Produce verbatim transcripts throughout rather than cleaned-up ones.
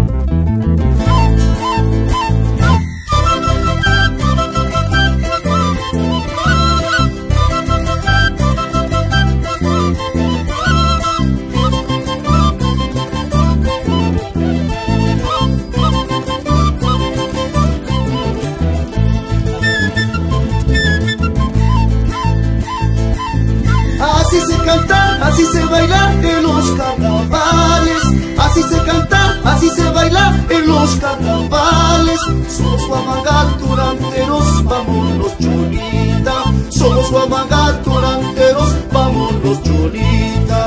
Así se canta, así se baila en los carnavales. Así se canta, así se baila en los carnavales. Somos guamangaturanteros, vámonos Cholita. Somos guamangaturanteros, vámonos Cholita.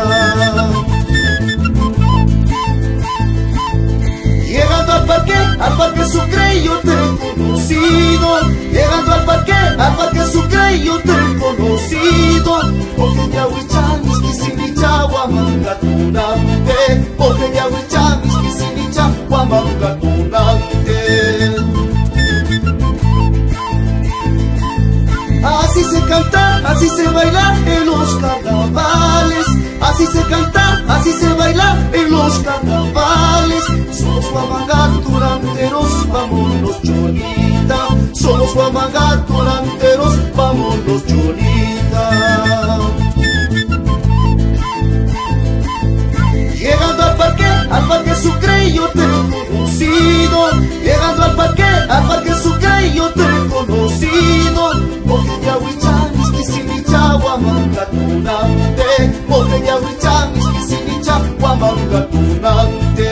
Llegando al parque, al parque Sucre yo te he conocido. Llegando al parque, al parque Sucre yo te he conocido. Oje yahuicha, miskisinicha, guamangatunante. Oje yahuicha, miskisinicha, guamangatunante. Así se canta, así se baila en los carnavales. Así se canta, así se baila en los carnavales. Somos guamangaturanteros, vámonos Cholita. Somos guamangaturanteros, vámonos Cholita. Llegando al parque, al parque Sucre yo te he conocido. Llegando al parque, al parque Sucre yo te he conocido. Oje yahuicha, miskisinicha, guamangatunante. Oje yahuicha, miskisinicha, guamangatunante.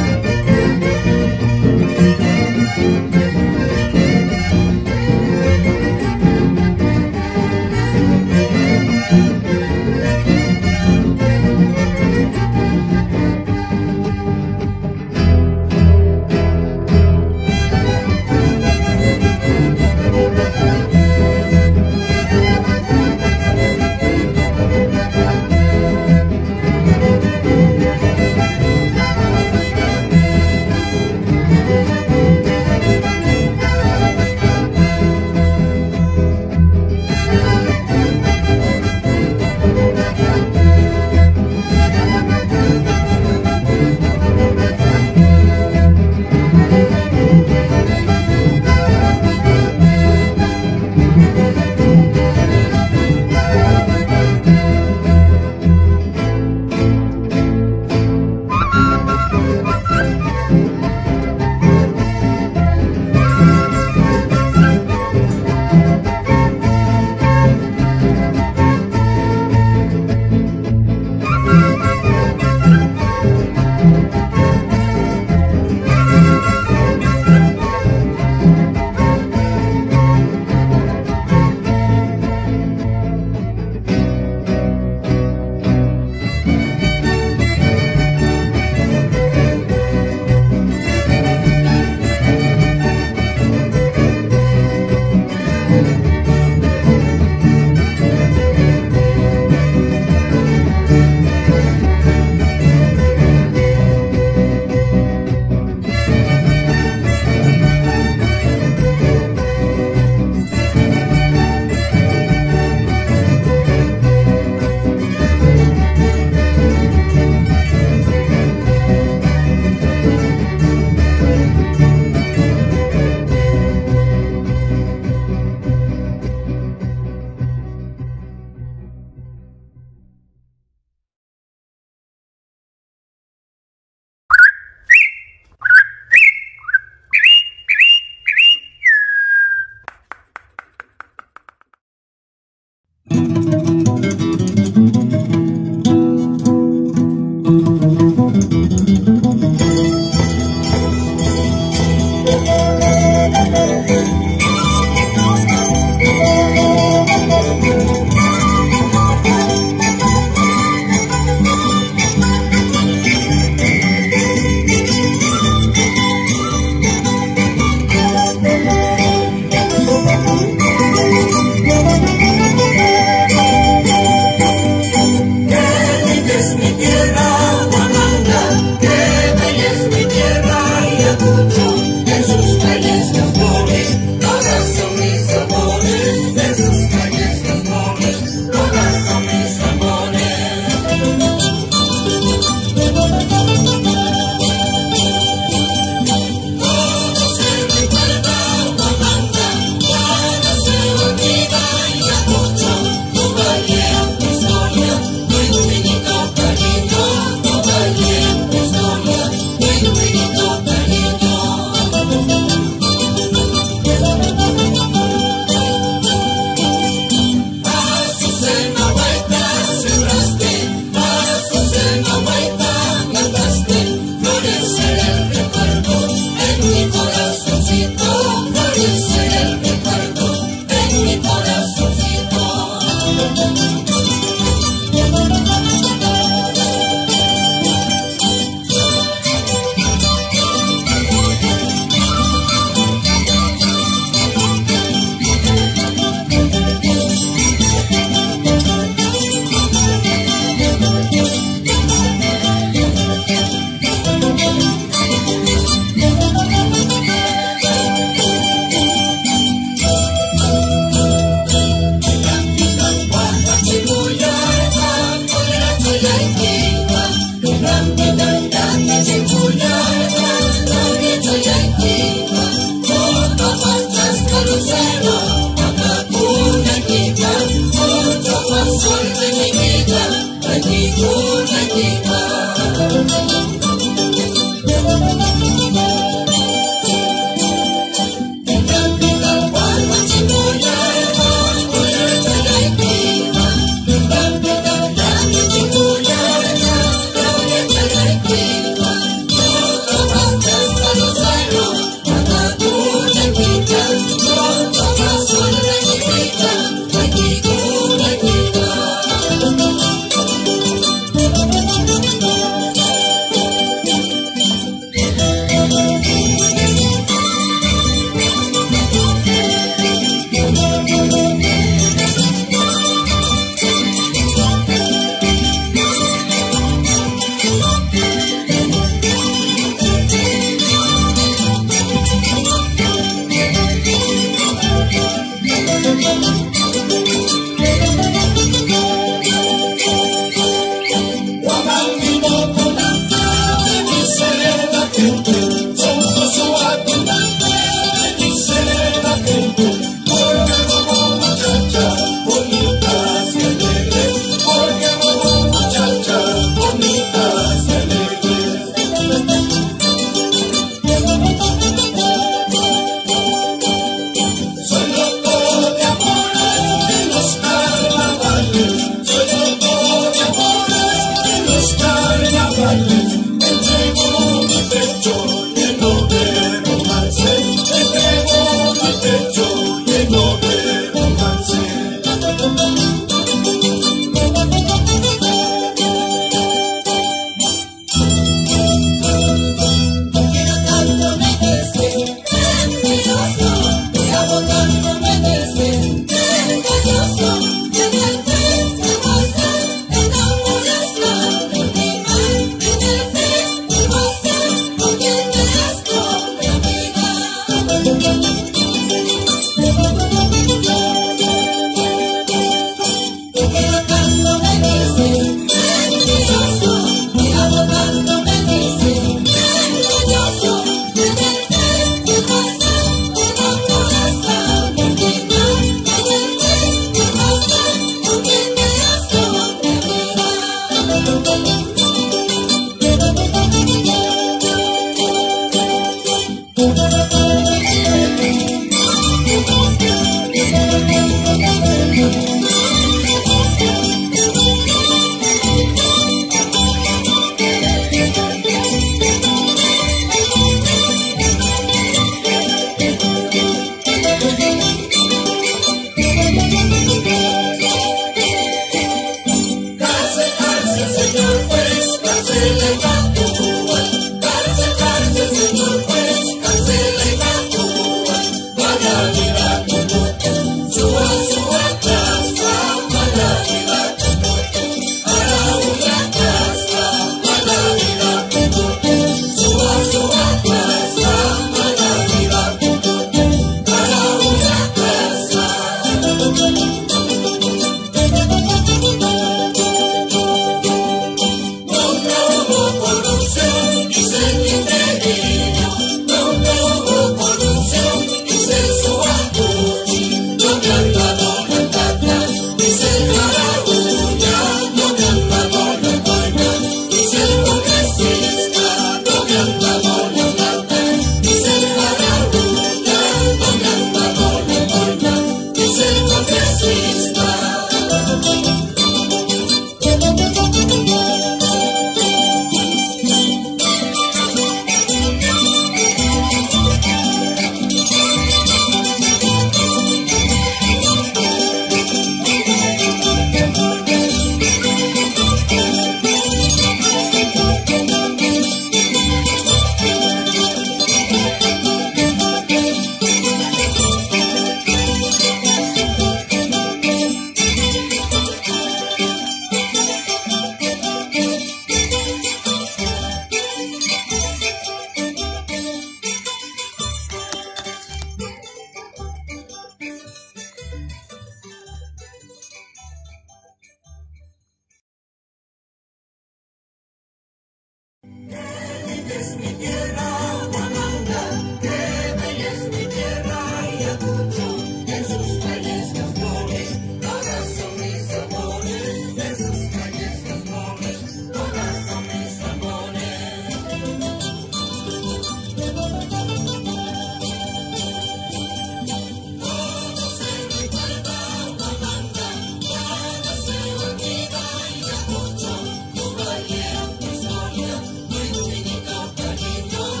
Cariño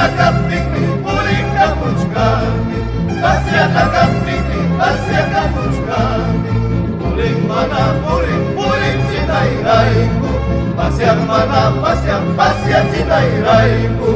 kapikni, uling kapuchkani, pasiata kapikni, pasiata puchkani, uling mana, uling, uling chinairaiku, pasiat mana, pasiat, pasiat chinairaiku.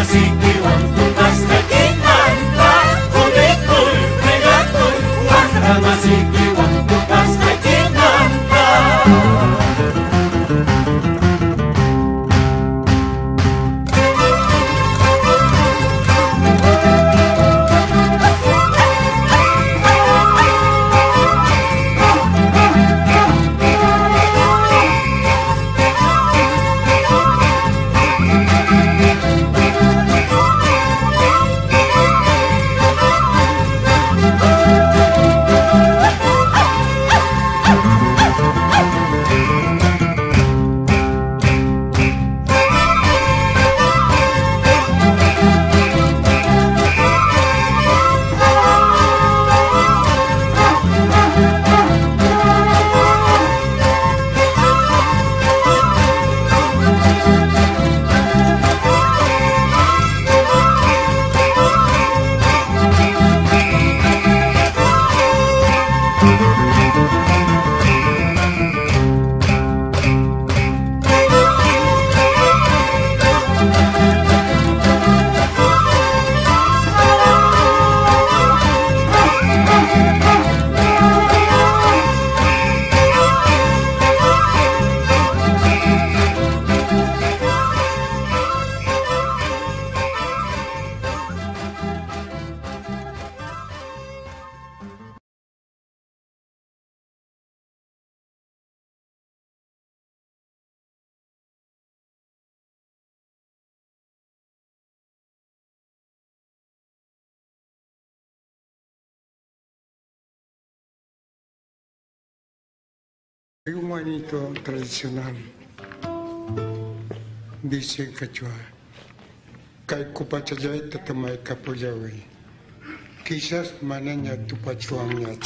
Hay un manito tradicional, dice en quechua, kay kupachayay tatamay kapoyawi, quizás mananya tupachuanyat.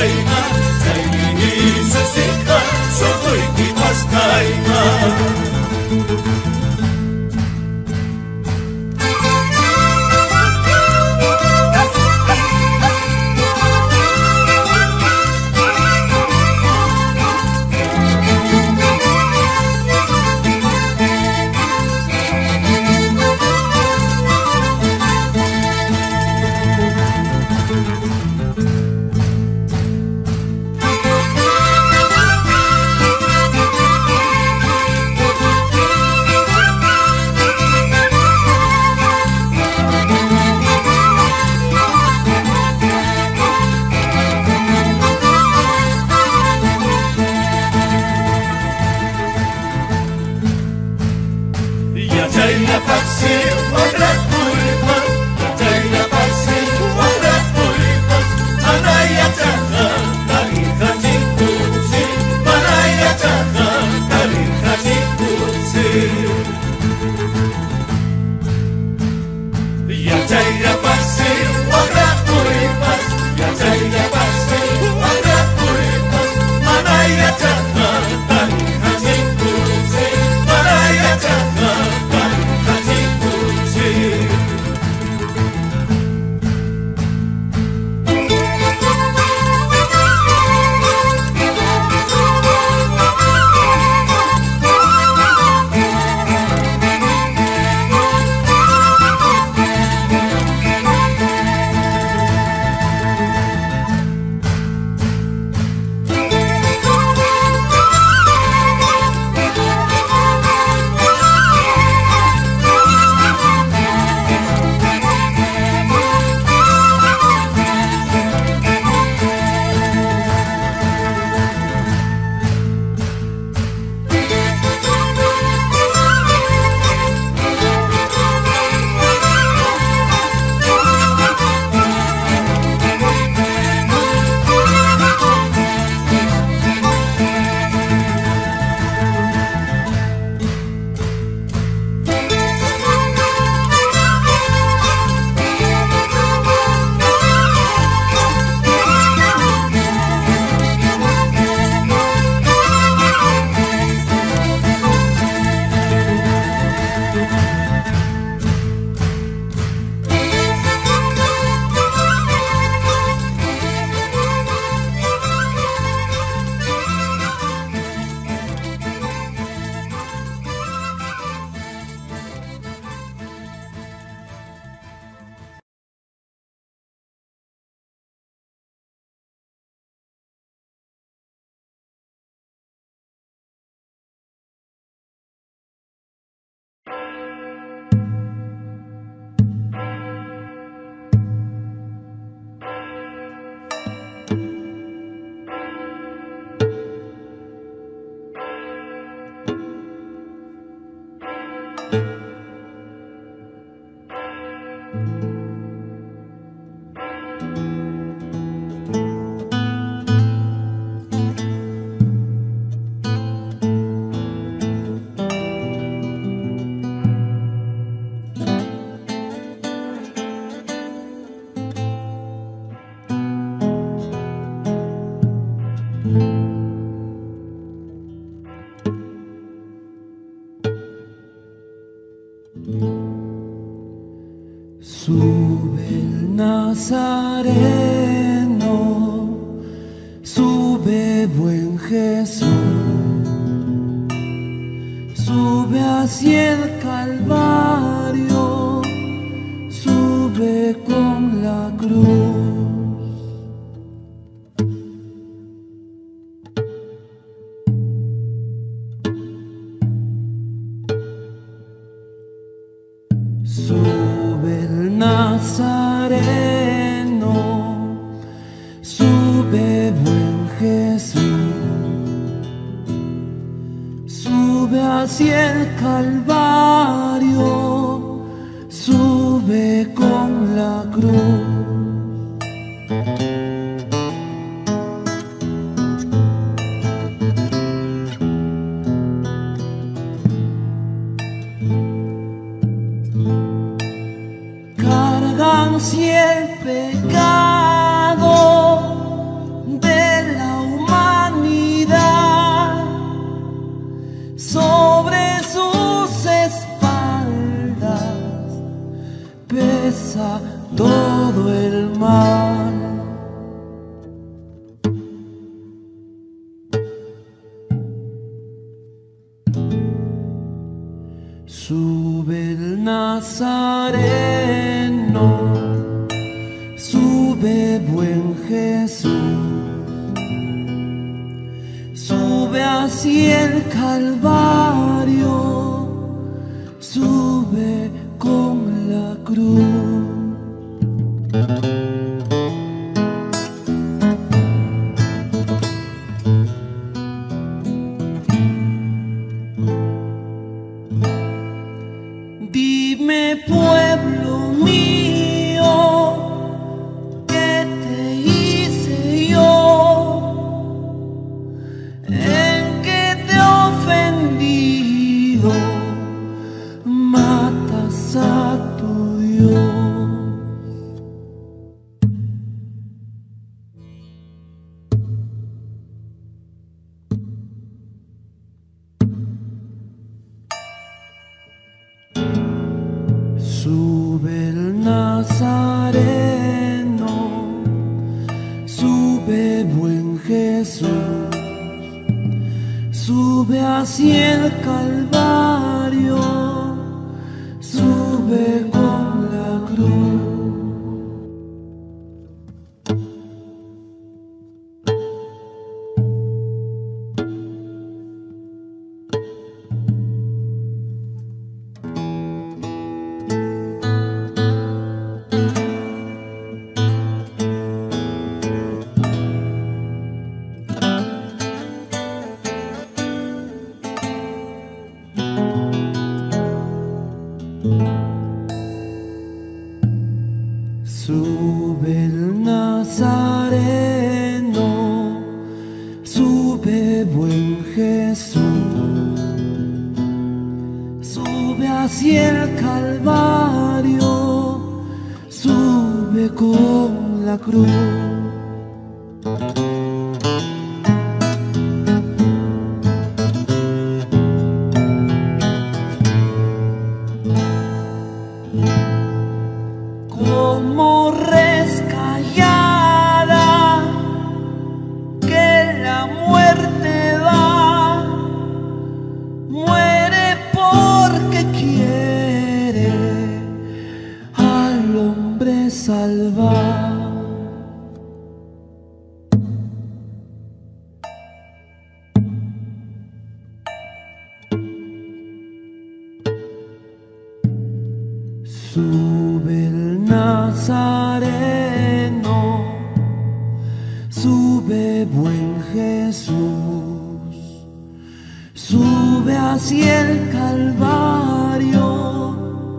chayna chayni susika suyuyki maskayna. Sube el Nazareno, sube buen Jesús, sube hacia el Calvario, sube con la cruz. Sube el Nazareno, sube buen Jesús, sube hacia el Calvario, sube con la cruz. Si el pecado de pasa todo el mal. Sube el Nazareno, sube buen Jesús, sube hacia el Calvario, sube con la cruz. Dime, pueblo mío, ¿qué te hice yo? ¿En qué te he ofendido? Matas a tu Dios. Sube el Nazareno, sube buen Jesús, sube hacia el Calvario, sube con la cruz. Sube el Nazareno, sube buen Jesús, sube hacia el Calvario, sube con la cruz. Como res callada que la muerte da, muere porque quiere al hombre salvar. Sube el Nazareno, sube buen Jesús, sube hacia el Calvario,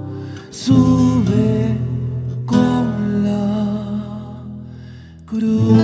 sube con la cruz.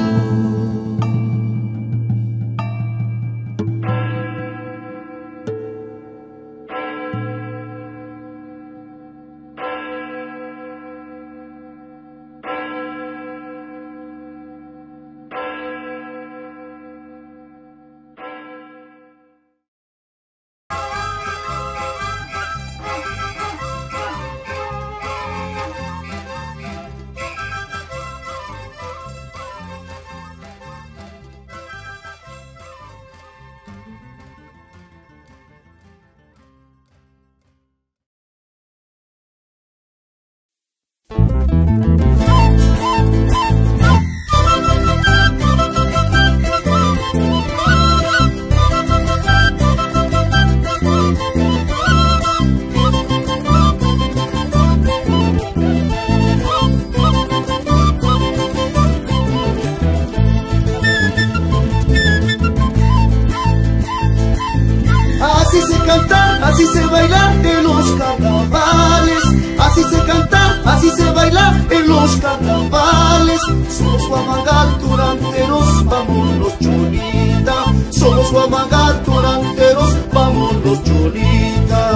Así se canta, así se baila en los carnavales. Así se canta, así se baila en los carnavales. Somos guamangaturanteros, vámonos cholita. Somos guamangaturanteros, vámonos cholita.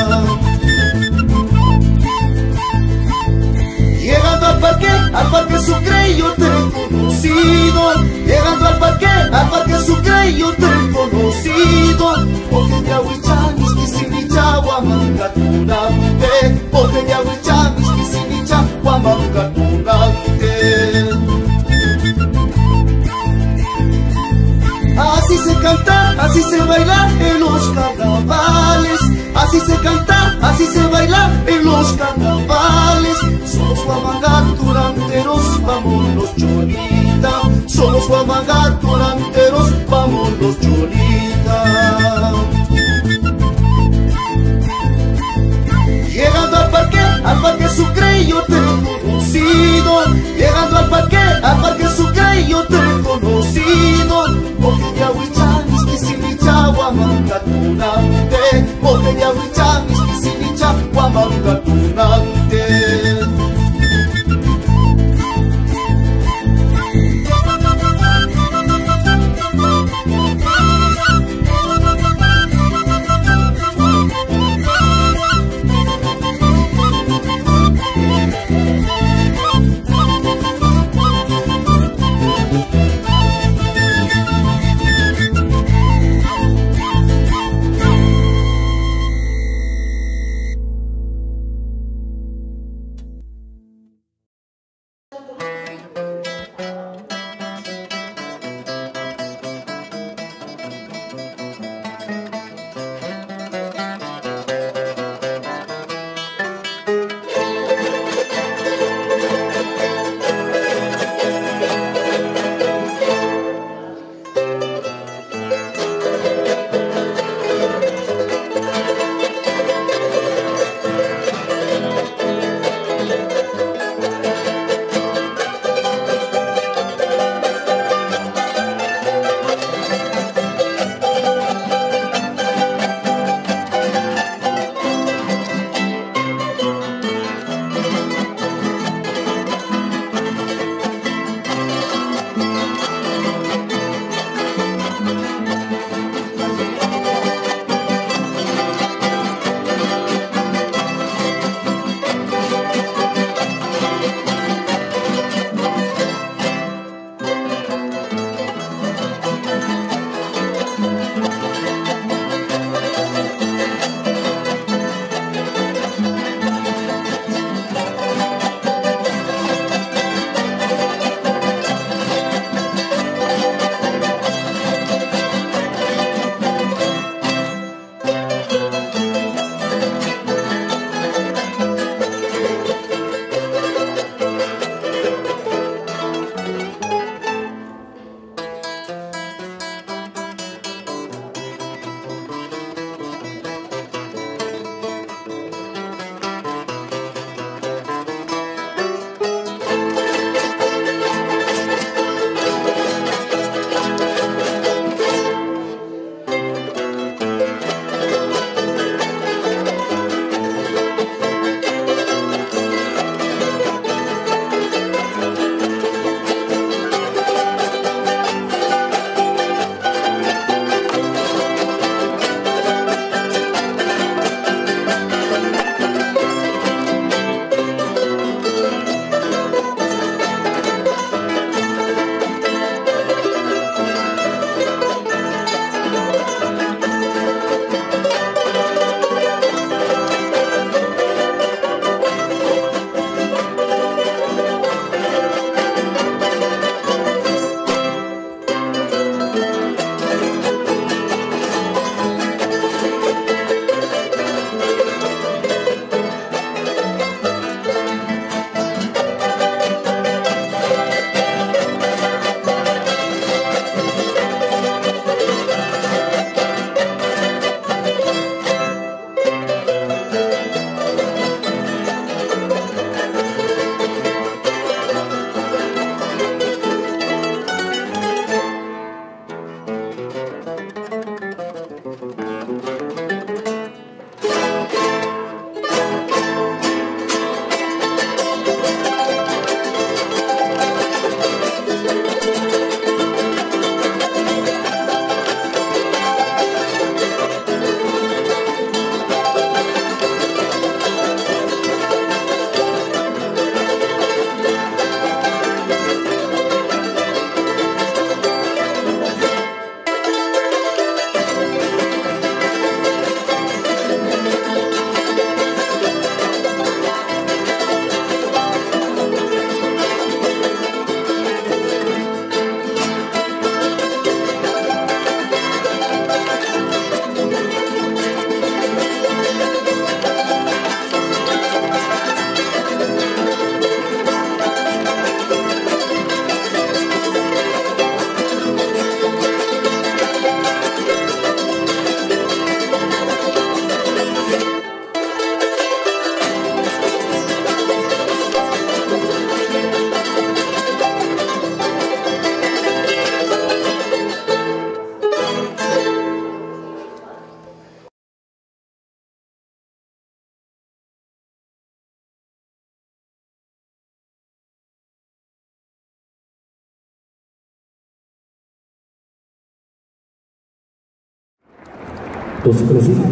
Llegando al parque, al parque Sucre yo te he conocido. Llegando al parque, al parque Sucre yo te he conocido. Oje de agüichamis, kisimicha, guamangaturante. Oje de agüichamis, kisimicha, Huamangatunante. Así se canta, así se baila en los carnavales. Así se canta, así se baila en los carnavales. Somos huamangaturanteros, vámonos cholita. Somos huamangaturanteros, vámonos cholita. Llegando al parque, al parque Sucre yo te he conocido. Llegando al parque, al parque Sucre yo te he conocido. Botella huicha, miskisilicha, huamangatunante. Botella huicha, miskisilicha, huamangatunante. Entonces, pero sí.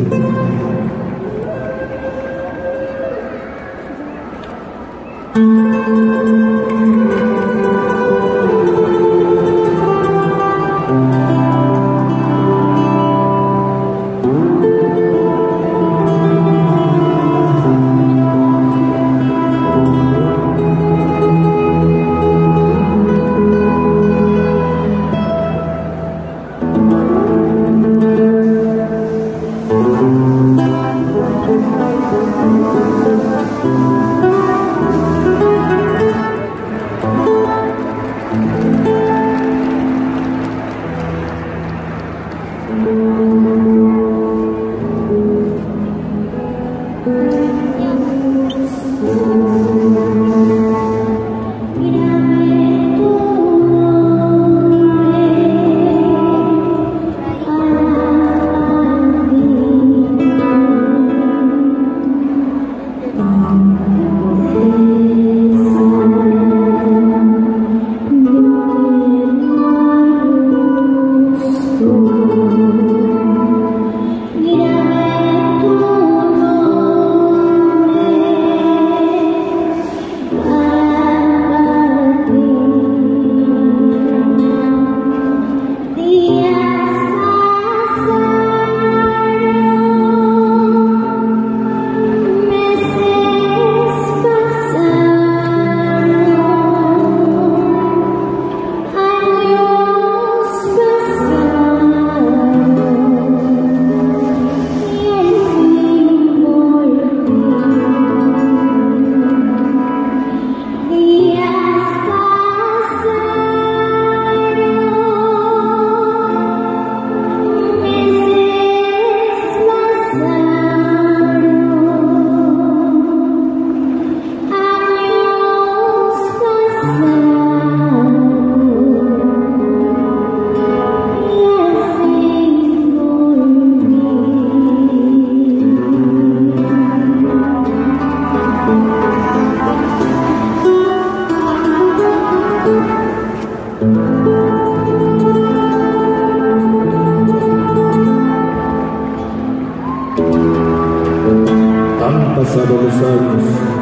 Han pasado los años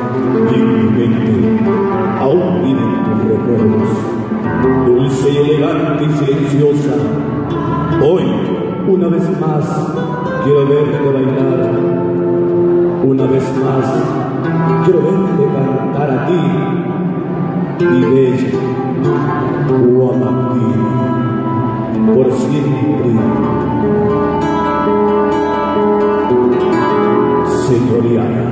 y en mi mente aún viven tus recuerdos, dulce y elegante y silenciosa. Hoy, una vez más, quiero verte bailar. Una vez más, quiero verte cantar a ti, mi bella Huamaquina, por siempre. Señoriana.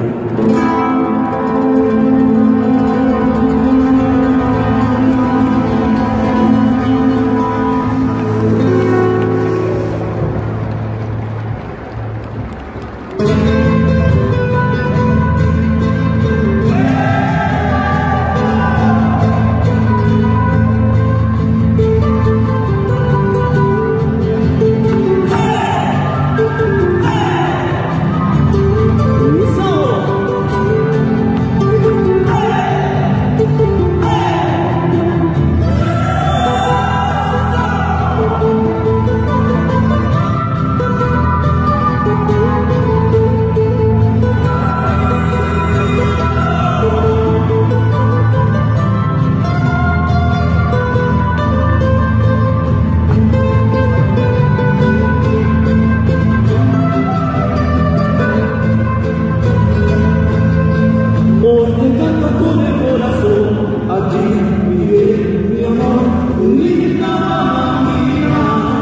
A ti, mi bien, mi amor, linda mamá mía.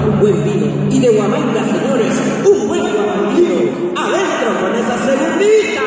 un buen vino. Y de Huamanga, señores, un buen guabandino. Adentro con esa segundita.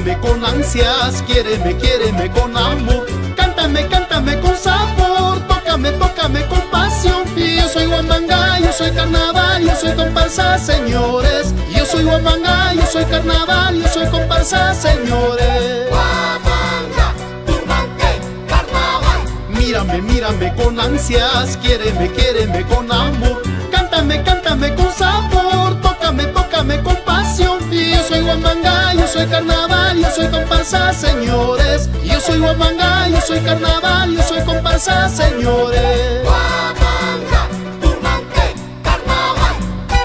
mírame con ansias, quiéreme, quiéreme con amor. Cántame, cántame con sabor, tócame, tócame con pasión. Y yo soy guamanga, yo soy carnaval, yo soy comparsa, señores. Yo soy guamanga, yo soy carnaval, yo soy comparsa, señores. Guamanga, Tumanque, carnaval. Mírame, mírame con ansias, quiéreme, quiéreme con amor. Cántame, cántame con sabor, tócame, tócame con pasión. Y yo soy guamanga, yo soy carnaval, yo soy comparsa, señores. Yo soy guamanga, yo soy carnaval, yo soy comparsa, señores. Guamanga, Tumanque, carnaval.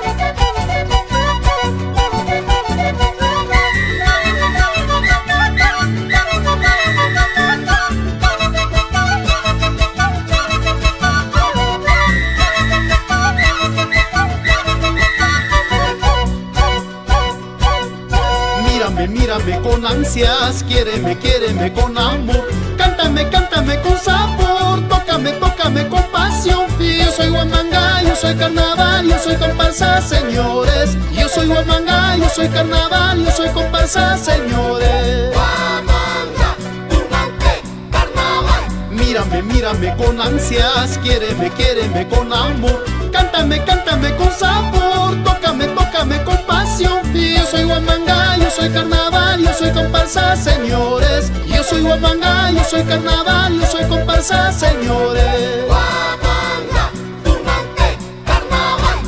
Mírame, mírame con ansias, quiéreme, quiéreme con amor. Cántame, cántame con sabor, tócame, tócame con pasión. Y yo soy guamanga, yo soy carnaval, yo soy comparsa, señores. Yo soy guamanga, yo soy carnaval, yo soy comparsa, señores. Guamanga, Tumanque, carnaval. Mírame, mírame con ansias, quiéreme, quiéreme con amor. Cántame, cántame con sabor, tócame, tócame con pasión. Y yo soy guamanga, yo soy carnaval, yo soy comparsa, señores. Yo soy guamanga, yo soy carnaval, yo soy comparsa, señores. Guamanga, Tumanque, carnaval.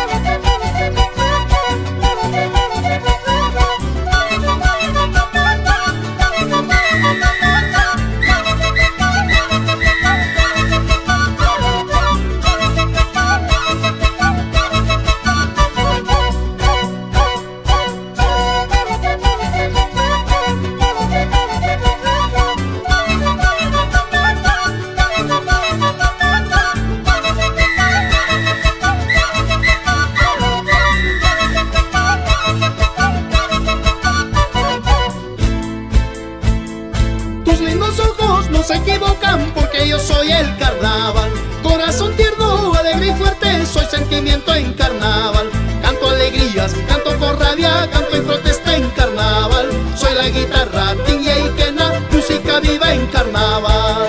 Tus lindos ojos no se equivocan porque yo soy el carnaval. Corazón tierno, alegre y fuerte, soy sentimiento en carnaval. Canto alegrías, canto con rabia, canto en protesta en carnaval. Soy la guitarra, tingue y quena, música viva en carnaval.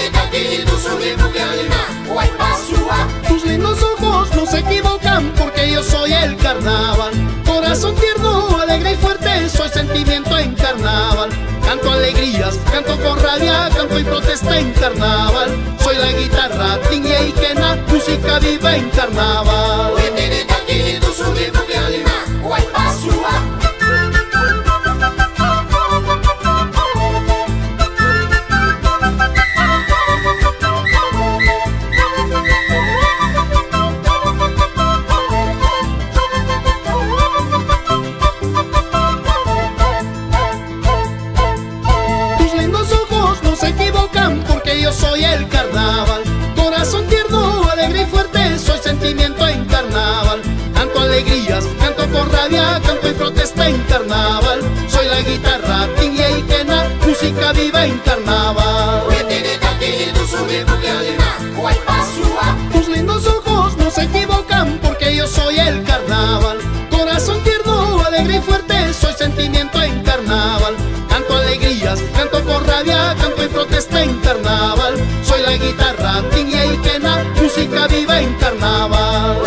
Tus lindos ojos no se equivocan porque yo soy el carnaval. Corazón tierno, alegre y fuerte, soy sentimiento en carnaval. Canto alegrías, canto con rabia, canto y protesta en carnaval. Soy la guitarra, tingue y quena, música viva en carnaval. Tus lindos ojos no se equivocan porque yo soy el carnaval. Corazón tierno, alegre y fuerte, soy sentimiento en carnaval. Canto alegrías, canto con rabia, canto y protesta en carnaval. Soy la guitarra, tingue y quena, música viva en carnaval. Tus lindos ojos no se equivocan porque yo soy el carnaval. Corazón tierno, alegre y fuerte, soy sentimiento en carnaval. Canto alegrías, canto con rabia, canto y protesta en carnaval. Soy la guitarra, tingue y quena, música viva en carnaval.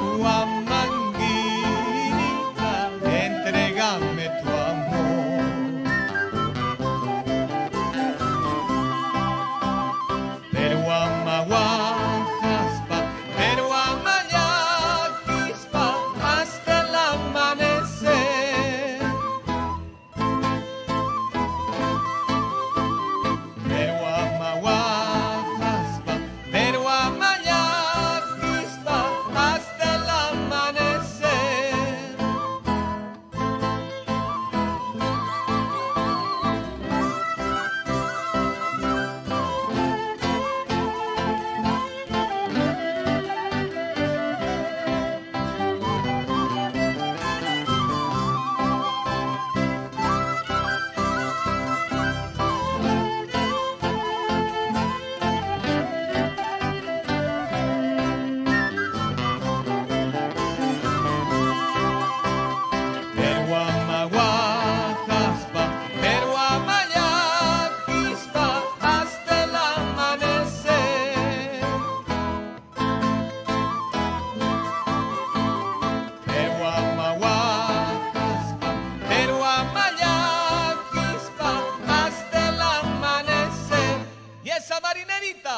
Huamanguita, entrégame tu amor. Pero amaguajaspa, pero amayaquispa, hasta el amanecer. Pero amaguajaspa, pero amayaquispa, hasta el amanecer. Pero amaguajaspa, pero amayaquispa, hasta el amanecer. Pero amaguajaspa, pero amayaquispa, hasta el amanecer. Y esa marinerita.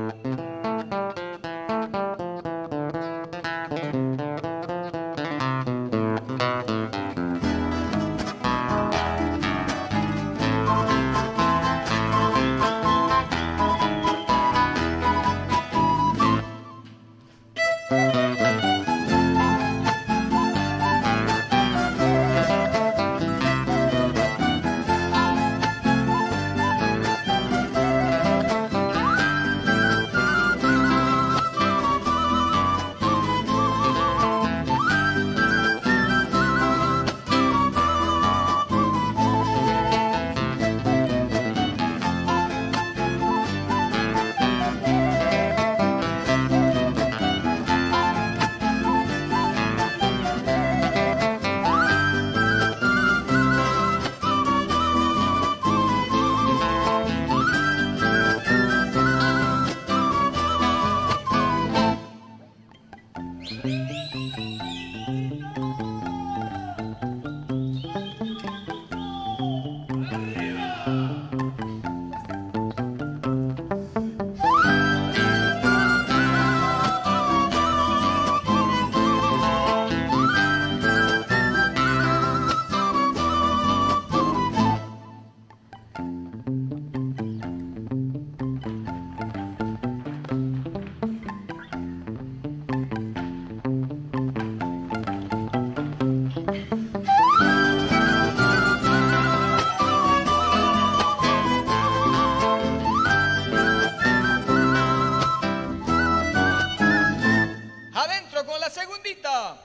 Adentro con la segundita.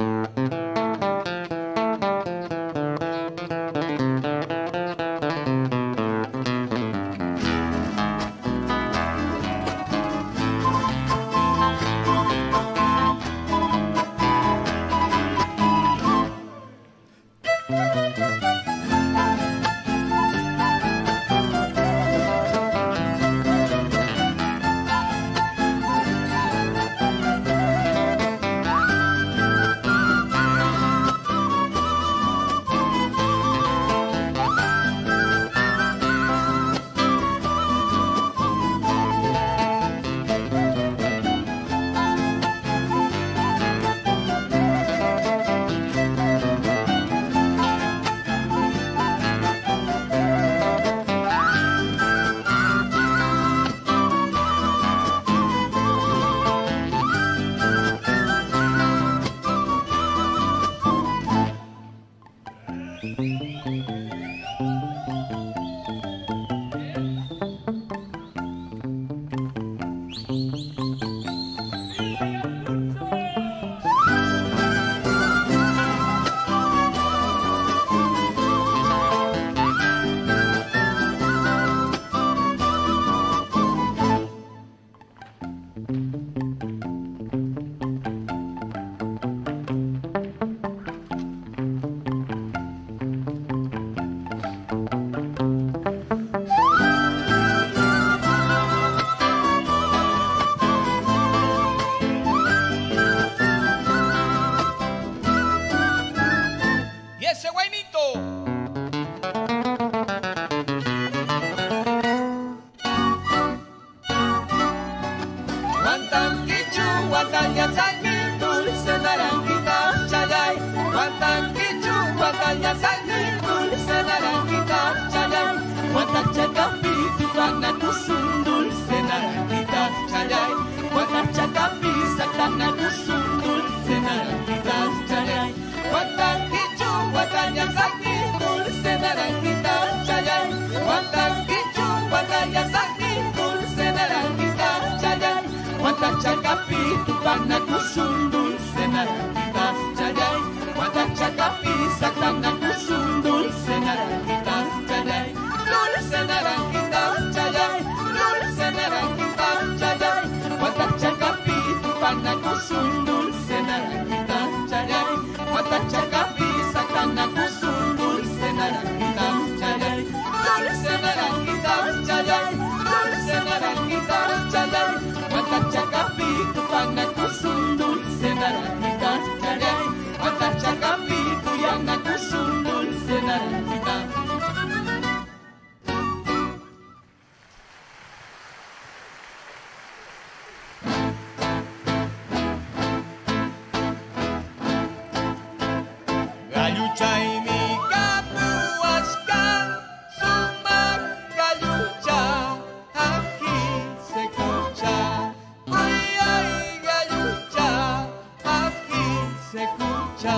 Guatanquichu, guataya salí, dulce naranjita, chayay. Guatachacapi, tupana kusun, dulce naranjita, chayay. Guatachacapi, satana kusun, dulce naranjita, chayay. Guatanquichu, guataya salí, dulce naranjita, chayay. Guatanquichu, guataya salí, dulce naranjita, chayay. Guatachacapi, tupana kusun, dulce naranjita, chayay. Guatachacapi, satana kusun, dulce naranjita, chayay. Dulce naranjita, chayay. Dulce naranjita, chayay. Guatachacapi, tupana kusun, dulce naranjita, chayay. Guatachacapi, satana kusun, dulce naranjita, chayay. Dulce naranjita, chayay. Dulce naranjita, chayay. Guatachacapi, tupana kusun, dulce naranjita, chayay. Guatachacapi, tuyana kusun, dulce naranjita. Gayucha y mi capuascan, sumac gayucha, aquí se escucha. Uy, ay, gayucha, aquí se escucha.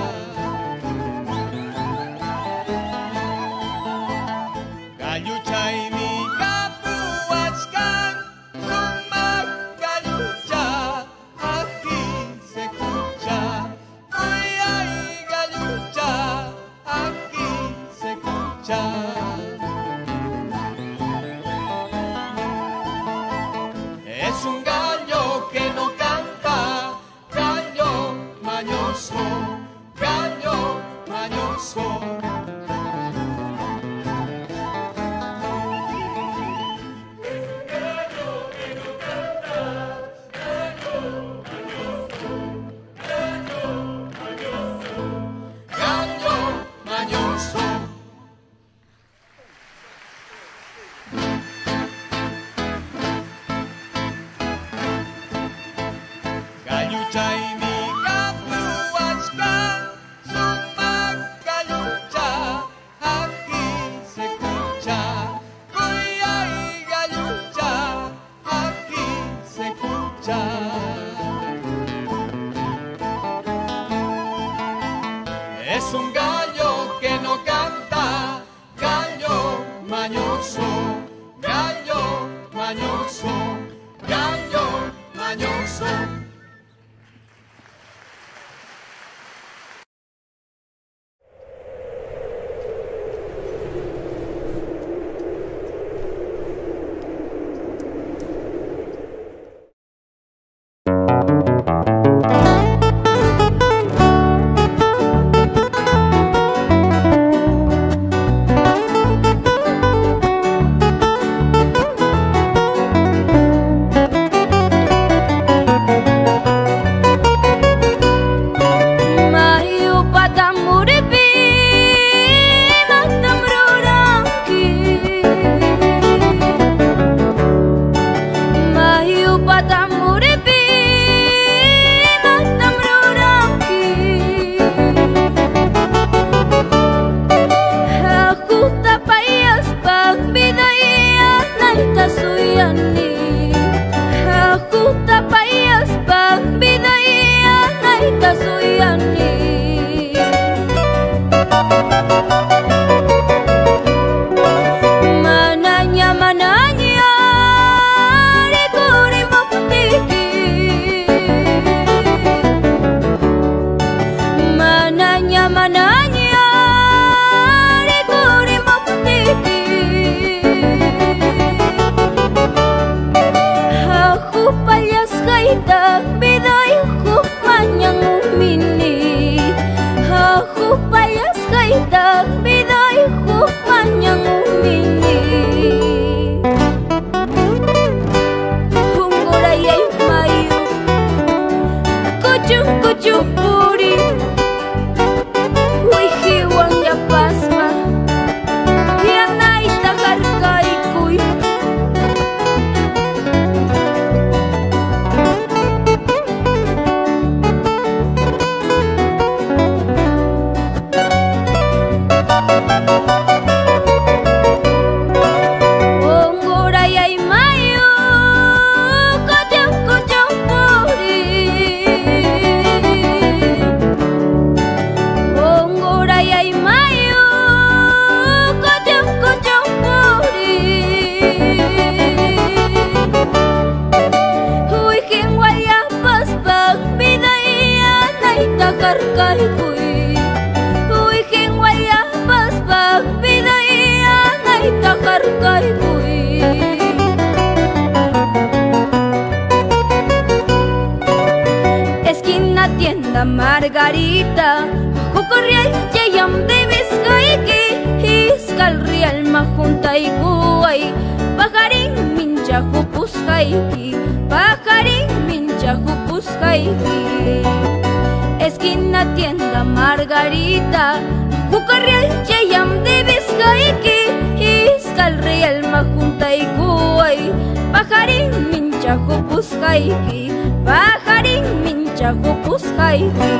Gayucha y mi capuascan, sumac gayucha, aquí se escucha. Uy, ay, gayucha, aquí se escucha. Es un gallo que no canta, gallo mañoso, gallo mañoso. Gallo mañoso. Gayucha y mi capuascan, sumac gayucha, aquí se escucha. Uy, ay, gayucha, aquí se escucha. Es un gallo que no canta, gallo mañoso, gallo mañoso, gallo mañoso. harkaykui Uihin guayabas pag bidayan ay taharkaykui Esquina tienda Margarita Jucorrial yayam de Vizcayqui Iskal real majunta y guay Pajarín mincha jupusqayki Pajarín mincha jupusqayki Esquina tienda Margarita Jucorrial yayam de Vizcayqui Iskal real majunta y guay Pajarín mincha jupusqayki Pajarín mincha jupusqayki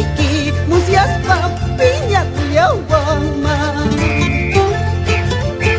Musias pa piña kuya wama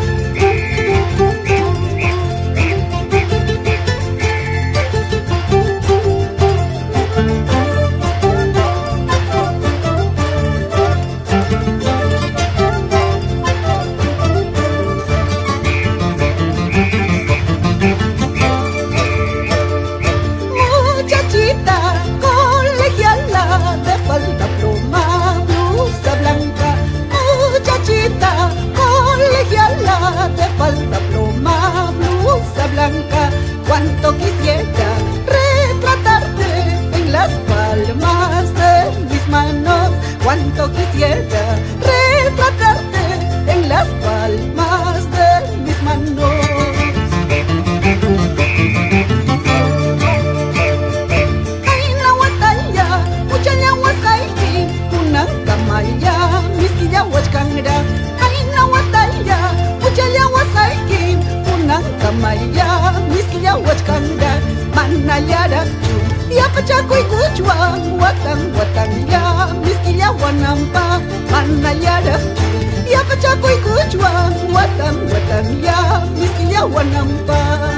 Yapachakuy kuchwan watan watan ya miskilla wanampa manayara. Yapachakuy kuchwan watan watan ya miskilla wanampa.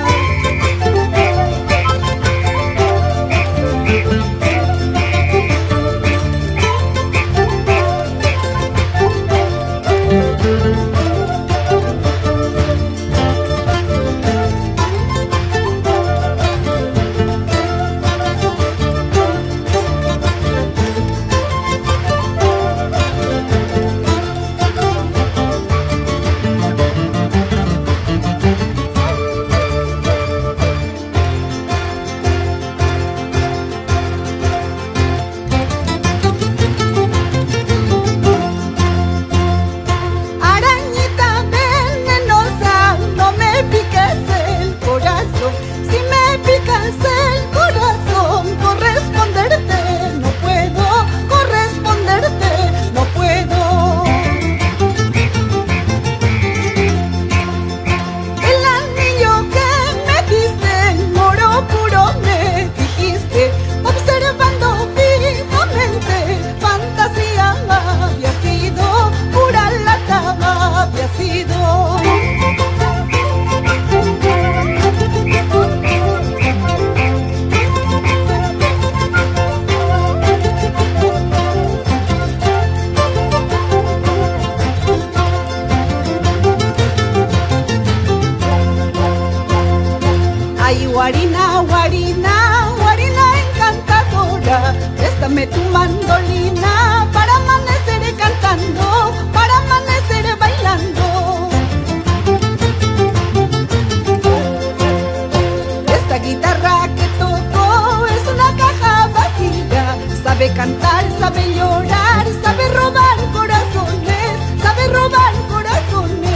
Ay, guarina, guarina, guarina encantadora, préstame tu mandolina para amanecer cantando, para amanecer bailando. Esta guitarra que toco es una caja vacía, sabe cantar, sabe llorar, sabe robar corazones, sabe robar corazones.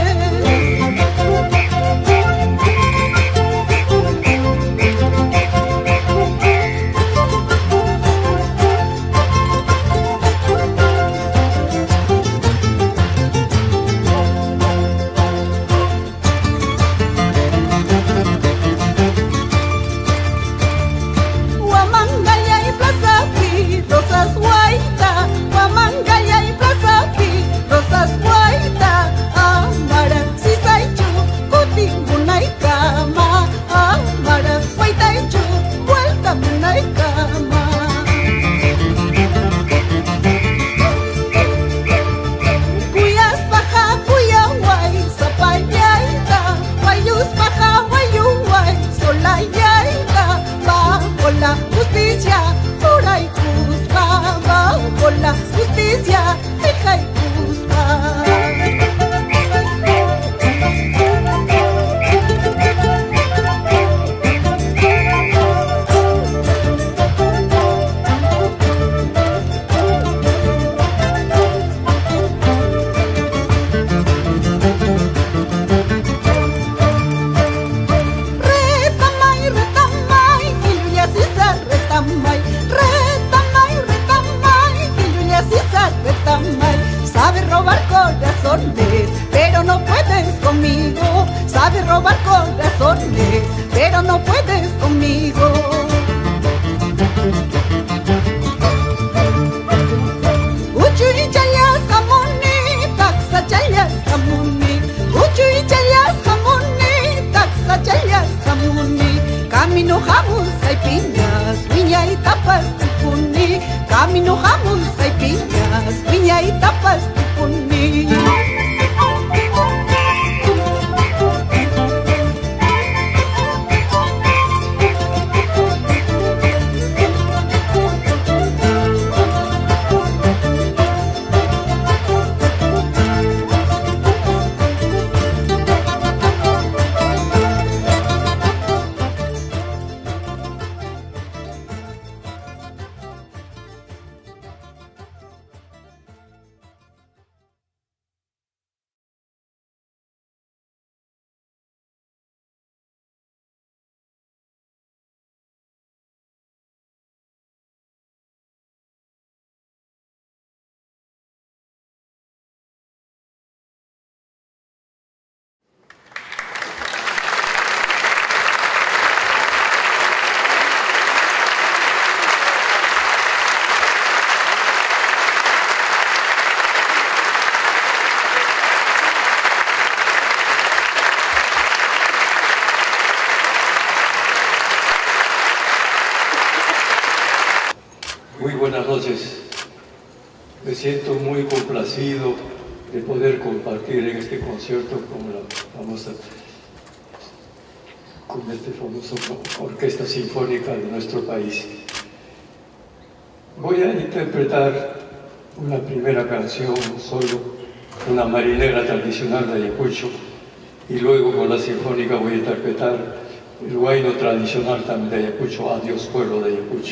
La justicia, pura y justa, bajo la justicia, fija y justa. Sabe robar corazones, pero no puedes conmigo. Sabe robar corazones, pero no puedes conmigo. Uchuy chayas jamoni, taxa chayas jamoni. Uchuy chayas jamoni, taxa chayas jamoni. Camino jamus hay piñas, viña y tapas tupuni. Camino jamus hay piñas, viña y tapas tupuni. noches. Me siento muy complacido de poder compartir en este concierto con la famosa, con este famoso Orquesta Sinfónica de nuestro país. Voy a interpretar una primera canción solo, una marinera tradicional de Ayacucho, y luego con la Sinfónica voy a interpretar el huayno tradicional también de Ayacucho, Adiós Pueblo de Ayacucho.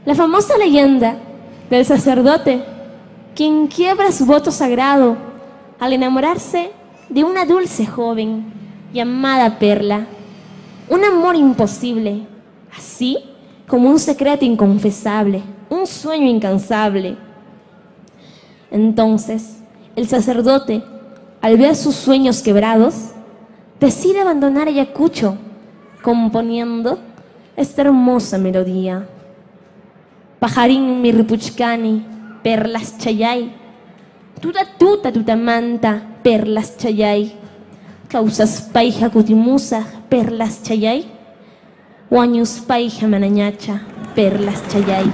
La famosa leyenda del sacerdote, quien quiebra su voto sagrado al enamorarse de una dulce joven llamada Perla. Un amor imposible, así como un secreto inconfesable, un sueño incansable. Entonces, el sacerdote, al ver sus sueños quebrados, decide abandonar Ayacucho, componiendo esta hermosa melodía. Pajarín mirripuchcani, perlas chayay, tuta tuta tutamanta, perlas chayay, causas paija cutimusa, perlas chayay, guañus paija manañacha, perlas chayay.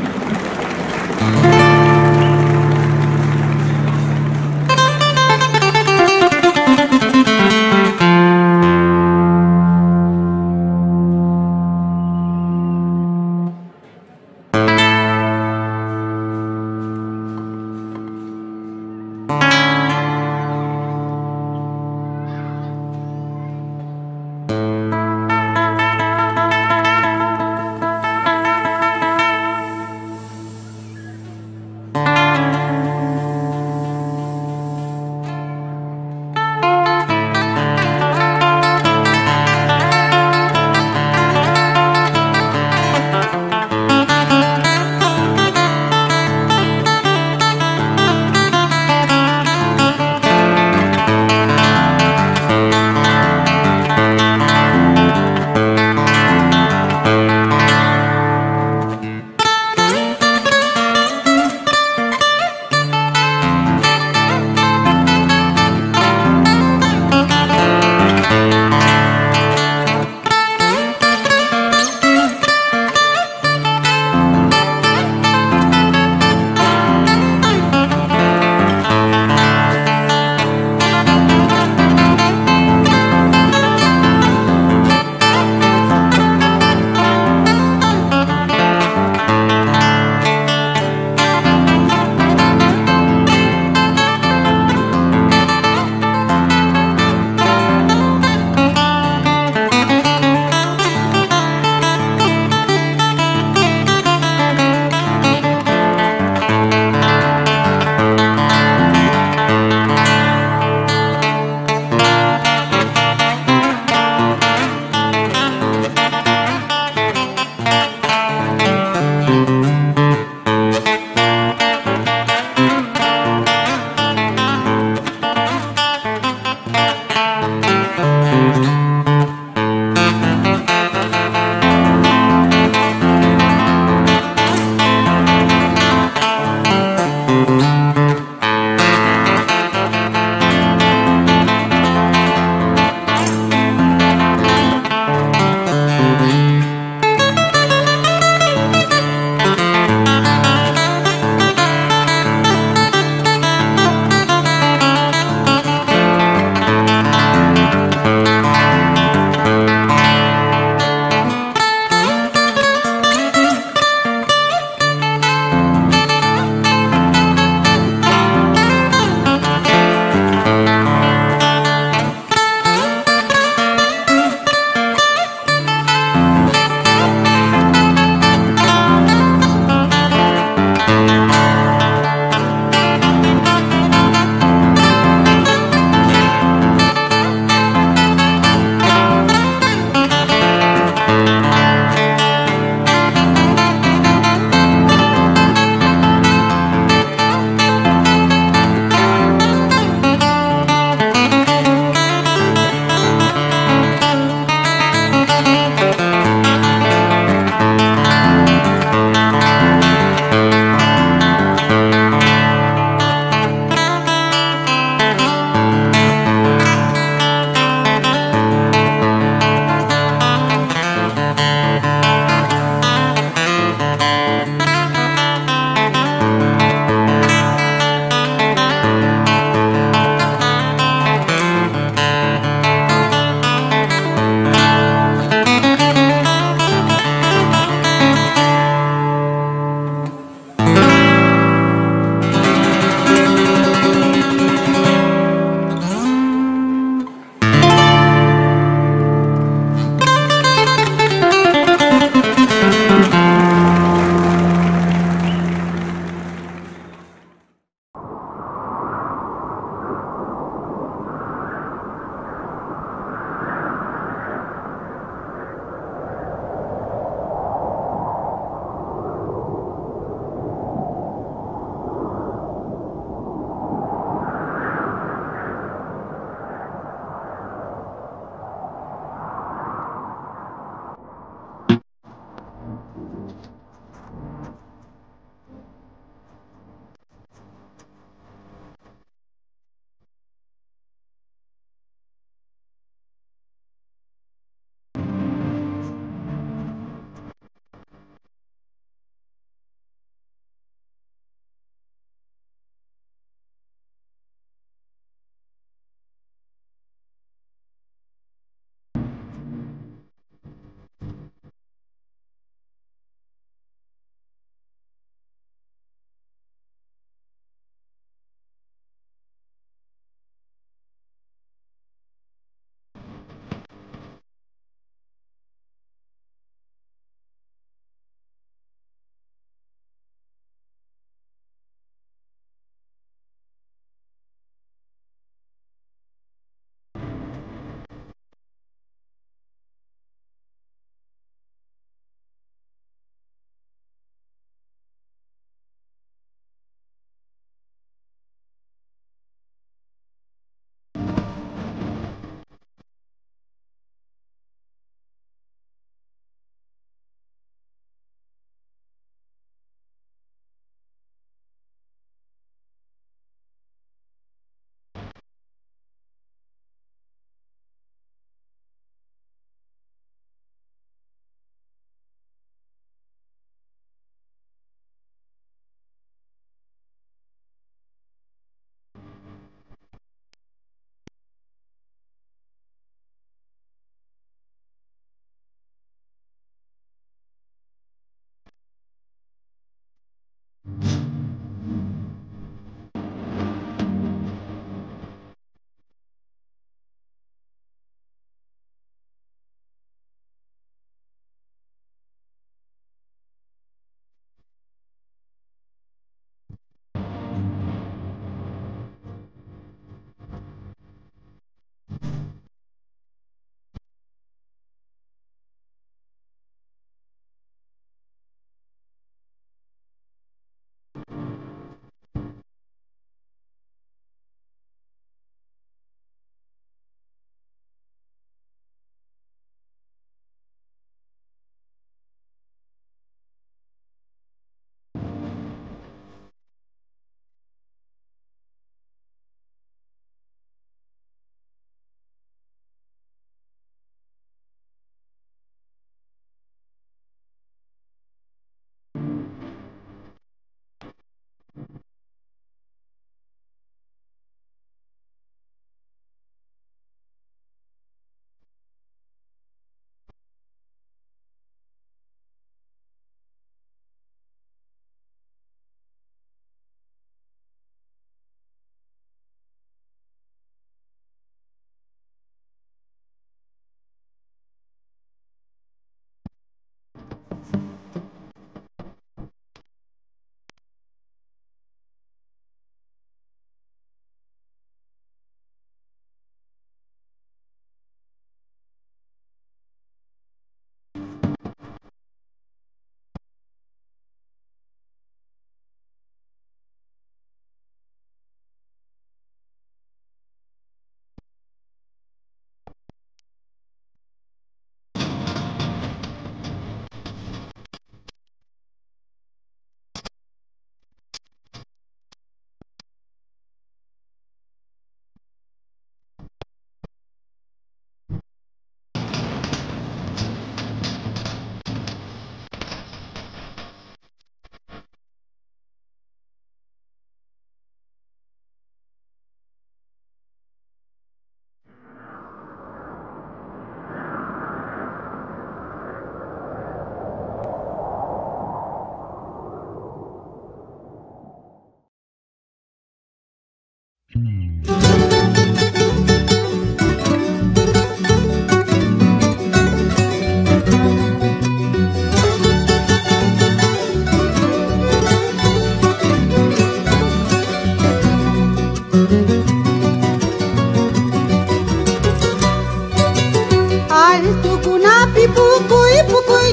pipukuy pukuy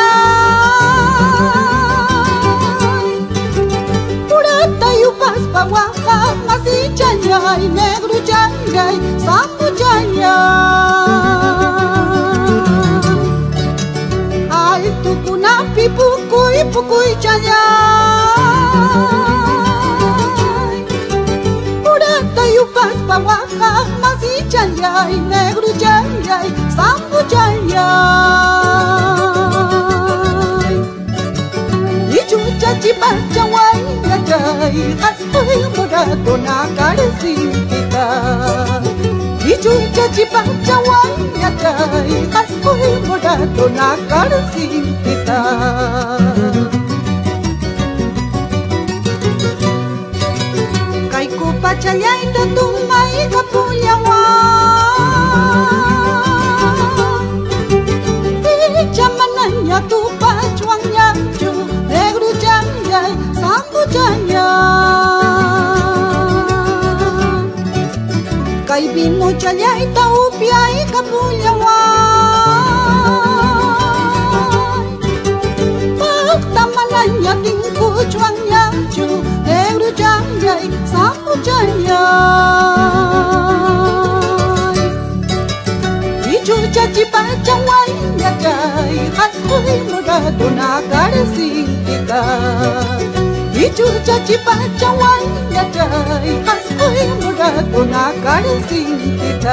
chayay Purata yupas pawaja masi chayay negro chayay sambu chayay Ay tukuna pipukuy pukuy chayay Purata yupas pawaja masi chayay negro chayay sambu chayay Ichucha chipachaway yachay Haspoy morato na karesin kita Ichucha chipachaway yachay Haspoy morato na karesin kita Kay kupachayay tatumay kapulyawan Chamananya tu pachuangnya ju negro chayay sambu chayay Kay bino chayay taupiay kapulyawan Pagtamananya ting puchuangnya ju negro chayay sambu chayay Ichucha chipachaway yachay Haspoy morado na karesin kita Ichucha chipachaway yachay Haspoy morado na karesin kita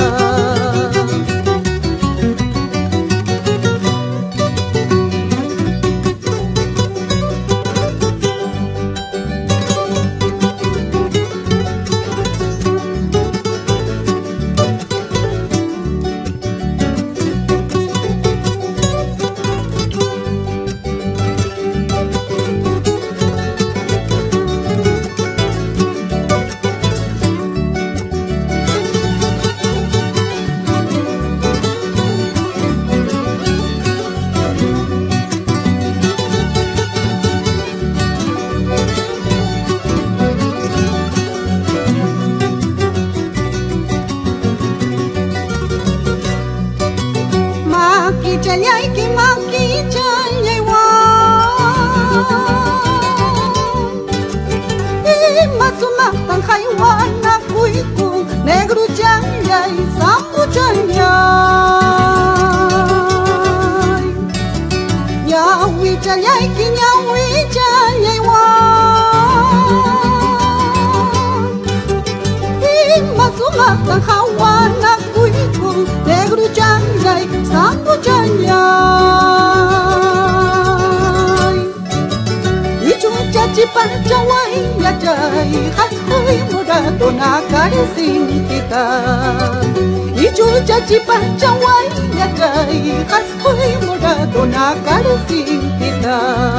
Chayay ki maki chayay wan Imatsumak tang haywan na kuikung negro chayay sambu chayay Nyawi chayay ki nyawi chayay wan Imatsumak tang haywan na kuikung negro chayay sambu chayay Ichucha chipachaway yachay Haspoy morato na karesin kita Ichucha chipachaway yachay Haspoy morato na karesin kita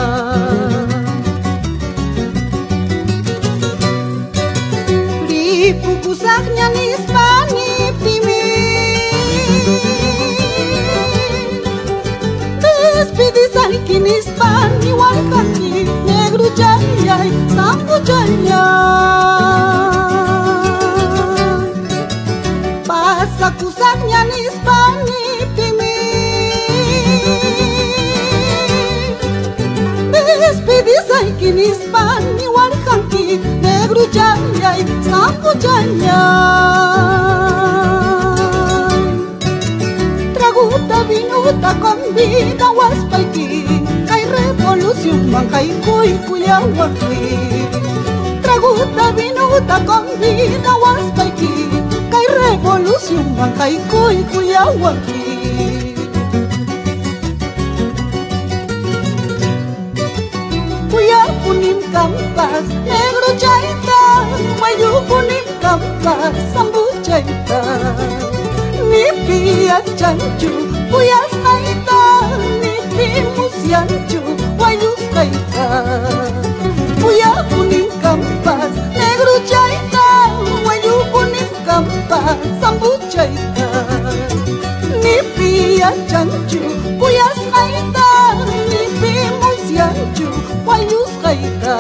Lipukusaknya nispani pimi Despedizar kini Spani walkaki negro chayay sambu chayay Pasa kusaknya ni Spani pimi Despedizar kini Spani walkaki negro chayay sambu chayay Traguta vinuta con vida huaspaiki Kay revolución man kay kuy kuyawaki Traguta vinuta con vida huaspaiki Kay revolución man kay kuy kuyawaki Kuyakunim kampas negro chayta Mayukunim kampas sambu chayta Nipi chanchu puyas haita Nipi musianchu wayus haita Puya kunim kampas negro chayta Wayu kunim kampas sambu chayta Nipi chanchu puyas haita Nipi musianchu wayus haita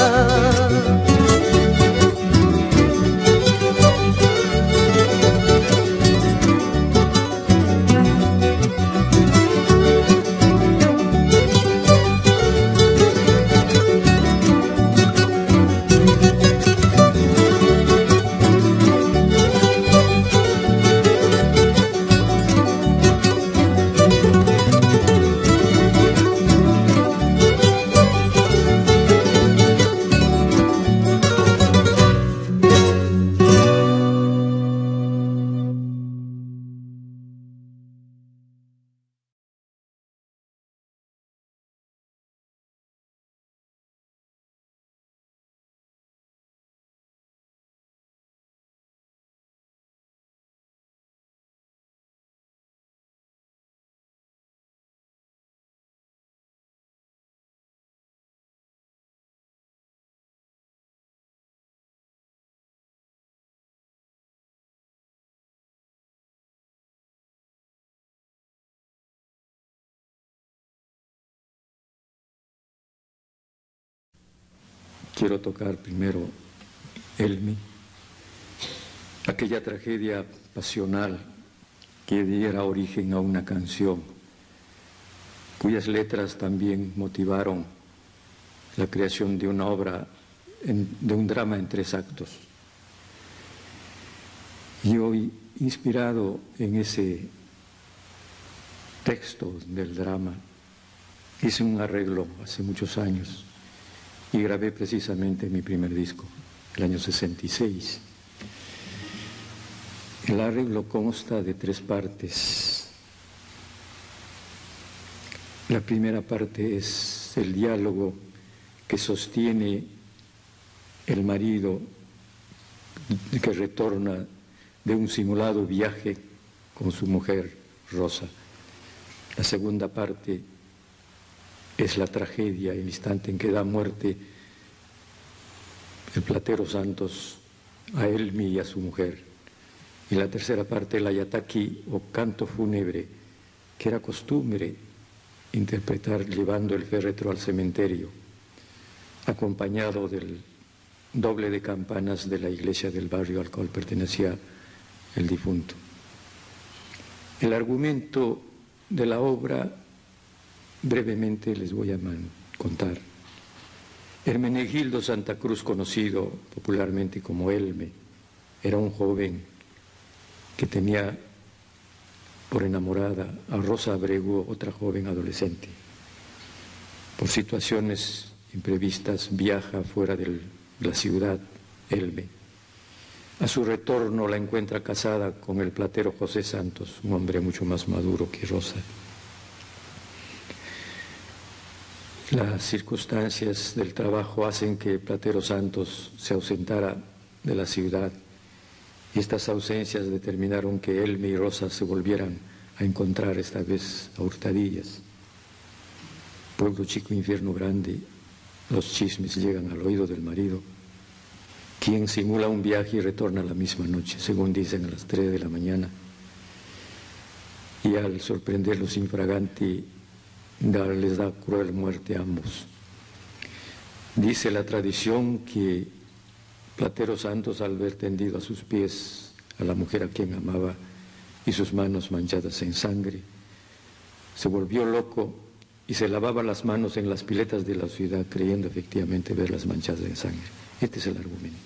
quiero tocar primero Elmi, aquella tragedia pasional que diera origen a una canción, cuyas letras también motivaron la creación de una obra, en, de un drama en tres actos. Y hoy, inspirado en ese texto del drama, hice un arreglo hace muchos años y grabé precisamente mi primer disco, el año sesenta y seis. El arreglo consta de tres partes. La primera parte es el diálogo que sostiene el marido que retorna de un simulado viaje con su mujer Rosa. La segunda parte es la tragedia, el instante en que da muerte el platero Santos a Elmi y a su mujer. Y la tercera parte, el ayataki o canto fúnebre, que era costumbre interpretar llevando el féretro al cementerio, acompañado del doble de campanas de la iglesia del barrio al cual pertenecía el difunto. El argumento de la obra, brevemente les voy a contar. Hermenegildo Santa Cruz, conocido popularmente como Elme, era un joven que tenía por enamorada a Rosa Abregu, otra joven adolescente. Por situaciones imprevistas viaja fuera de la ciudad Elme. A su retorno la encuentra casada con el platero José Santos, un hombre mucho más maduro que Rosa. Las circunstancias del trabajo hacen que Platero Santos se ausentara de la ciudad y estas ausencias determinaron que Elmi y Rosa se volvieran a encontrar, esta vez a hurtadillas. Pueblo chico, infierno grande, los chismes llegan al oído del marido, quien simula un viaje y retorna la misma noche, según dicen, a las tres de la mañana. Y al sorprenderlos infraganti, les da cruel muerte a ambos. Dice la tradición que Platero Santos, al ver tendido a sus pies a la mujer a quien amaba y sus manos manchadas en sangre, se volvió loco y se lavaba las manos en las piletas de la ciudad, creyendo efectivamente verlas manchadas en sangre. Este es el argumento.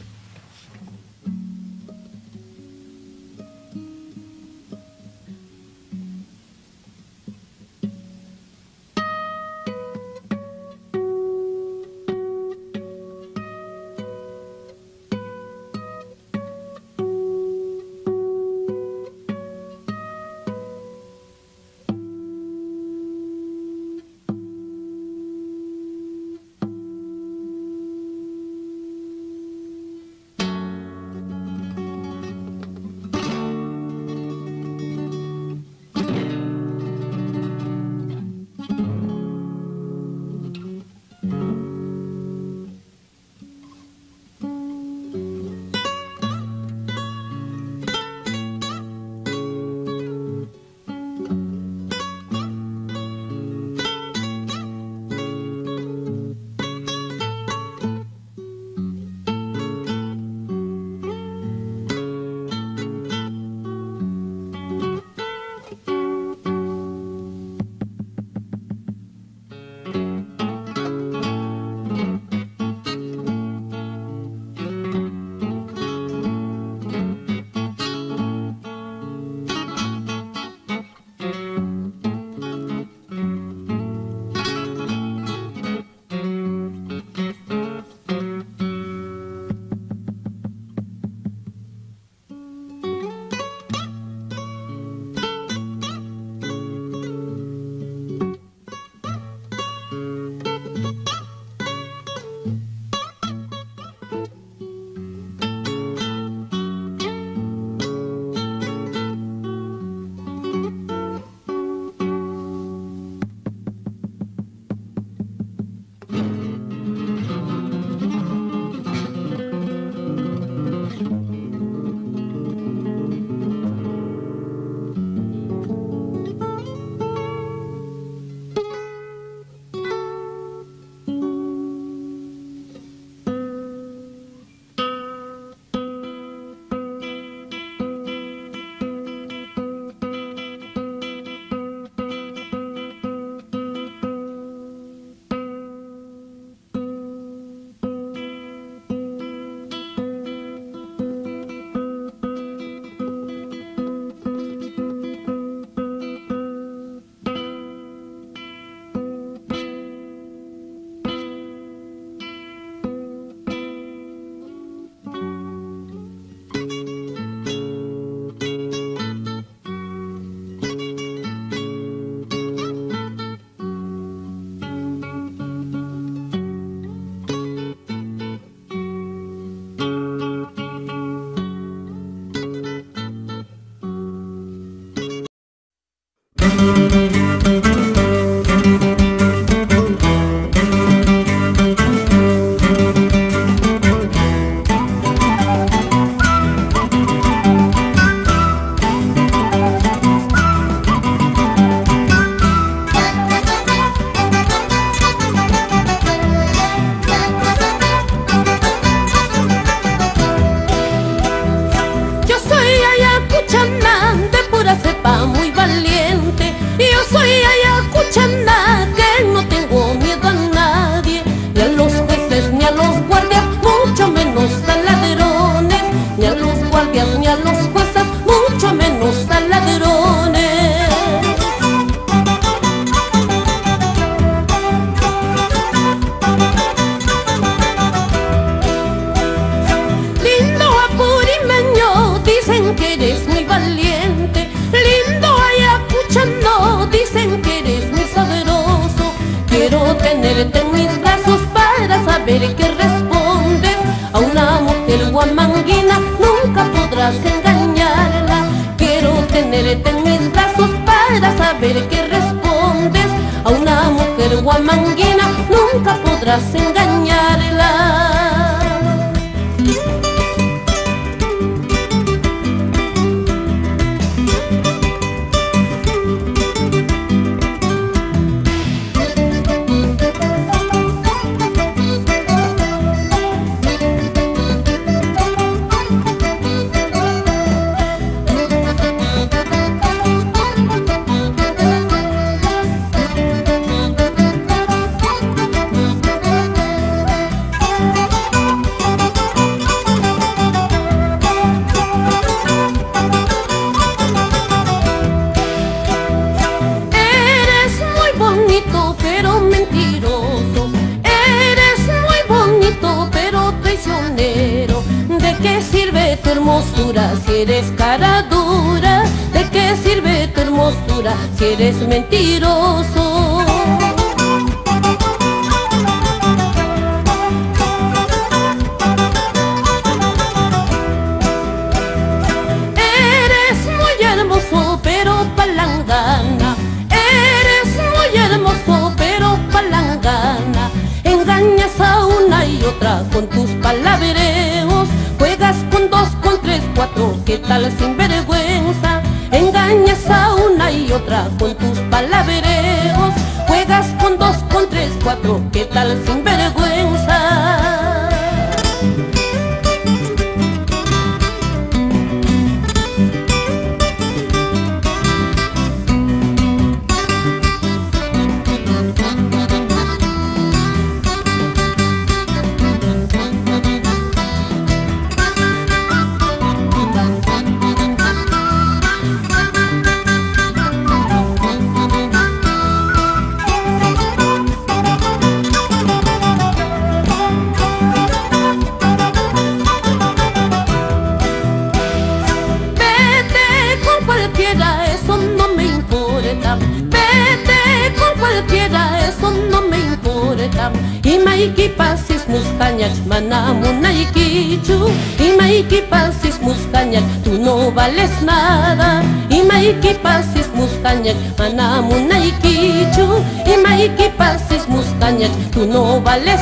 Tú no vales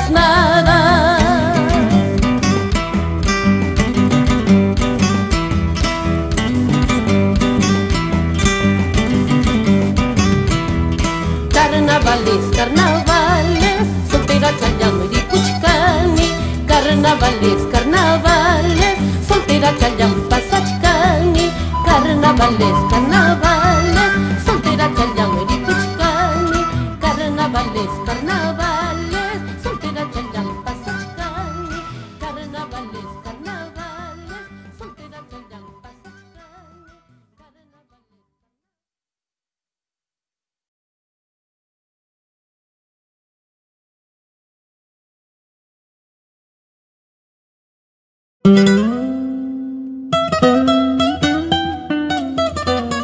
nada. Carnavales, carnavales, soltera Challamu y Puchcani. Carnavales, carnavales, soltera Challamu Pasachcani. Carnavales, carnavales, soltera Challamu y Puchcani. Carnavales, carnavales, soltera Challamu Pasachcani. Carnavales, carnavales, soltera Challamu Pasachcani. Carnavales.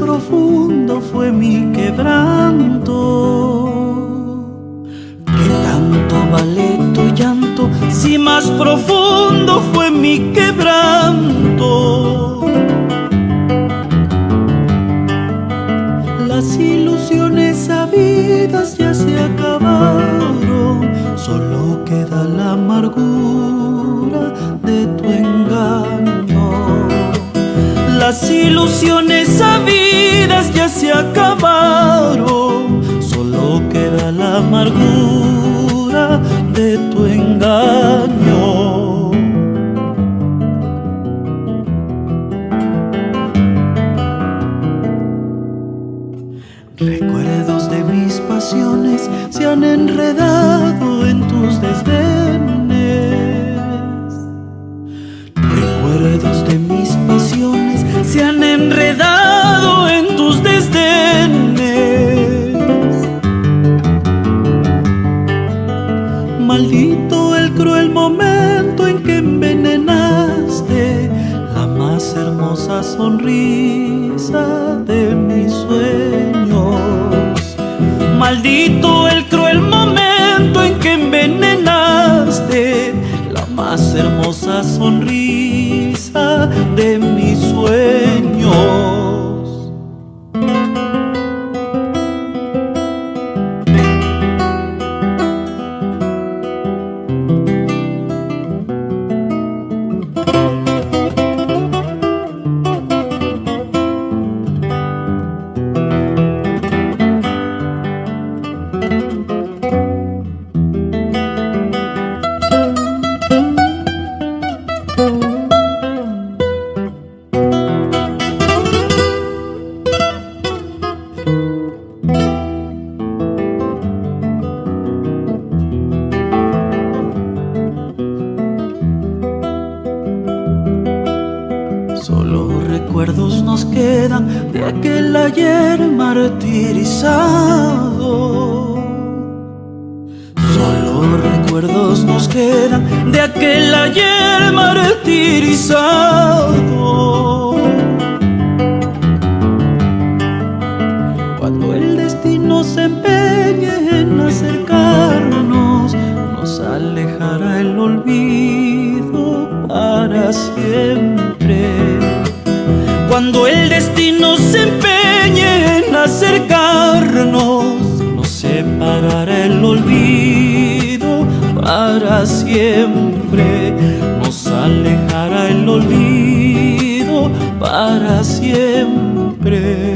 profundo fue mi quebranto. ¿Qué tanto vale tu llanto si más profundo fue mi quebranto? Las ilusiones sabidas ya se acabaron, solo queda la amargura de tu engaño. Las ilusiones sabidas ya se acabaron, solo queda la amargura de tu engaño. Recuerdos de mis pasiones se han enredado en tus desdenes. Recuerdos de mis pasiones se han enredado en tus desdenes. Maldito el cruel momento en que envenenaste la más hermosa sonrisa de mis sueños. Maldito el cruel momento en que envenenaste la más hermosa sonrisa de mis sueños. De aquel ayer martirizado, solo recuerdos nos quedan de aquel ayer martirizado. Cuando el destino se empeñe en acercarnos, nos alejará el olvido para siempre. Cuando el destino se empeñe en acercarnos, nos separará el olvido para siempre. Nos alejará el olvido para siempre.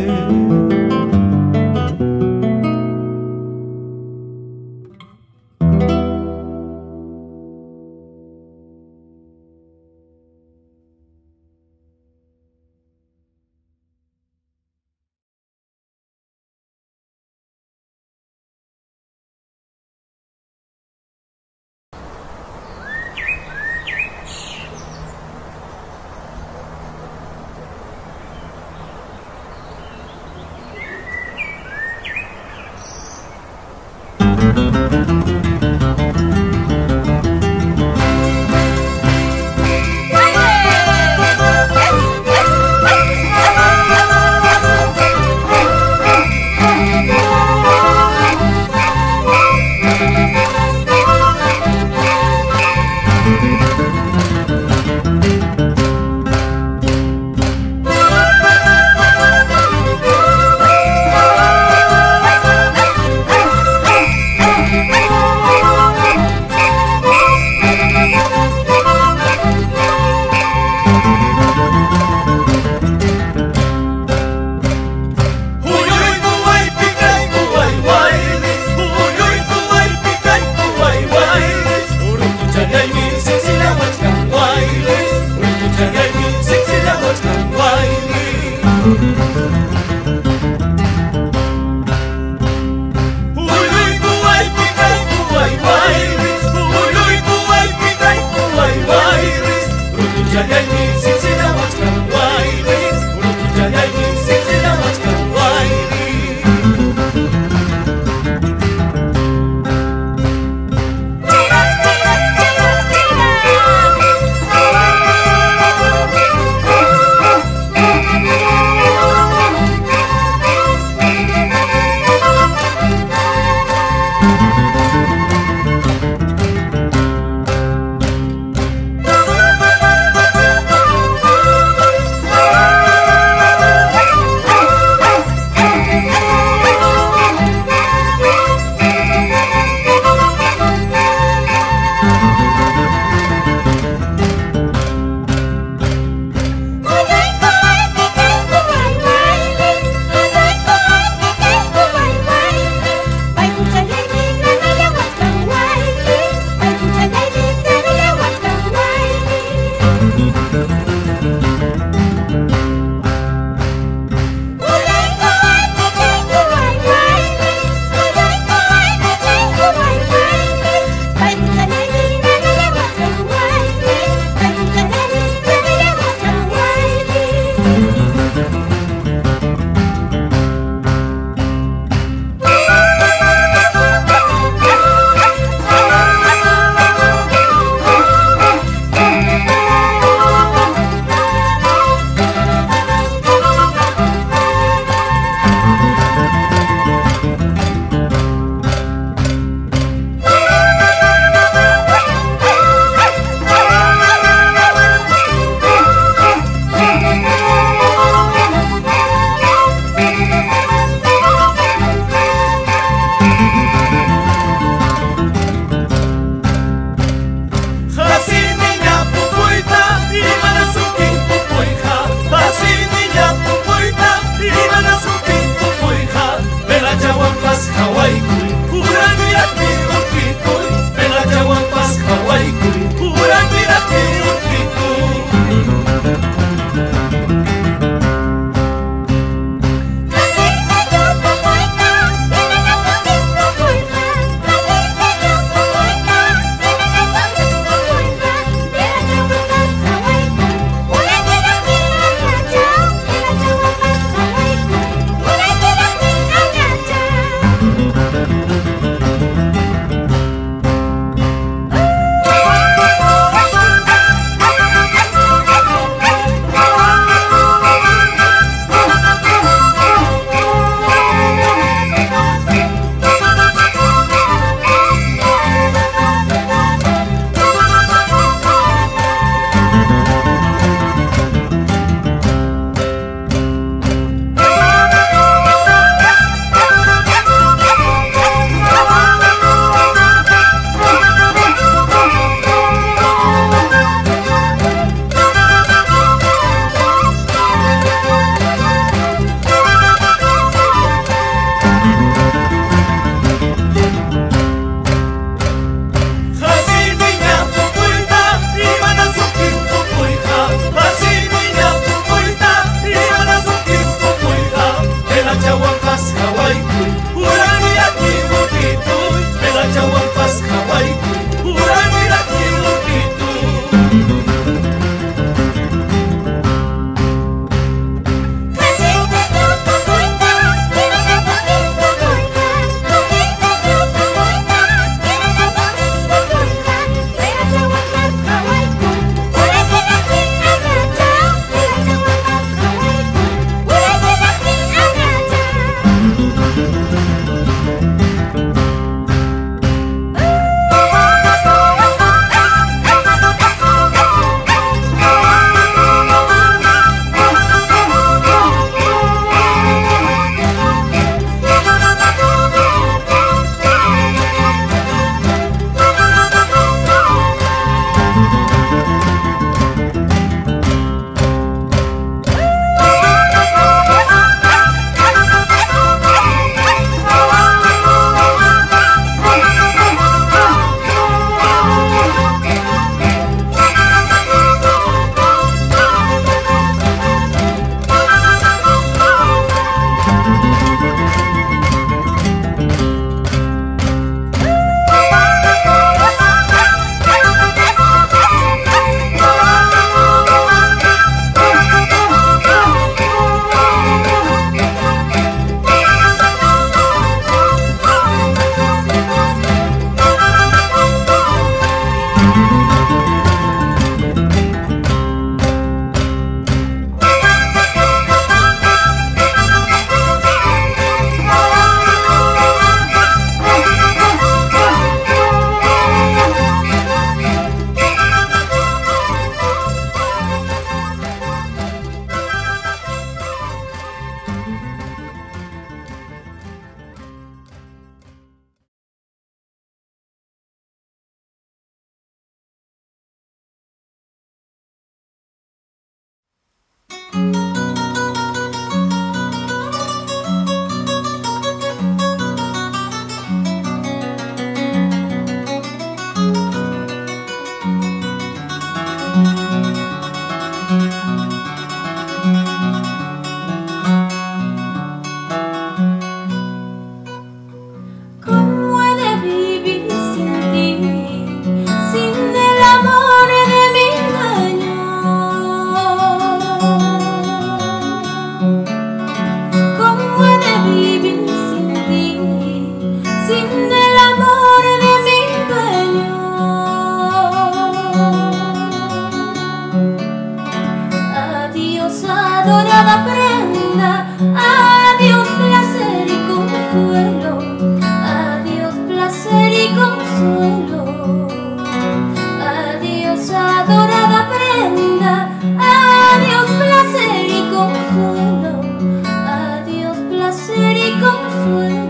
adorada prenda, adiós placer y consuelo, adiós placer y consuelo, adiós adorada prenda, adiós placer y consuelo, adiós placer y consuelo.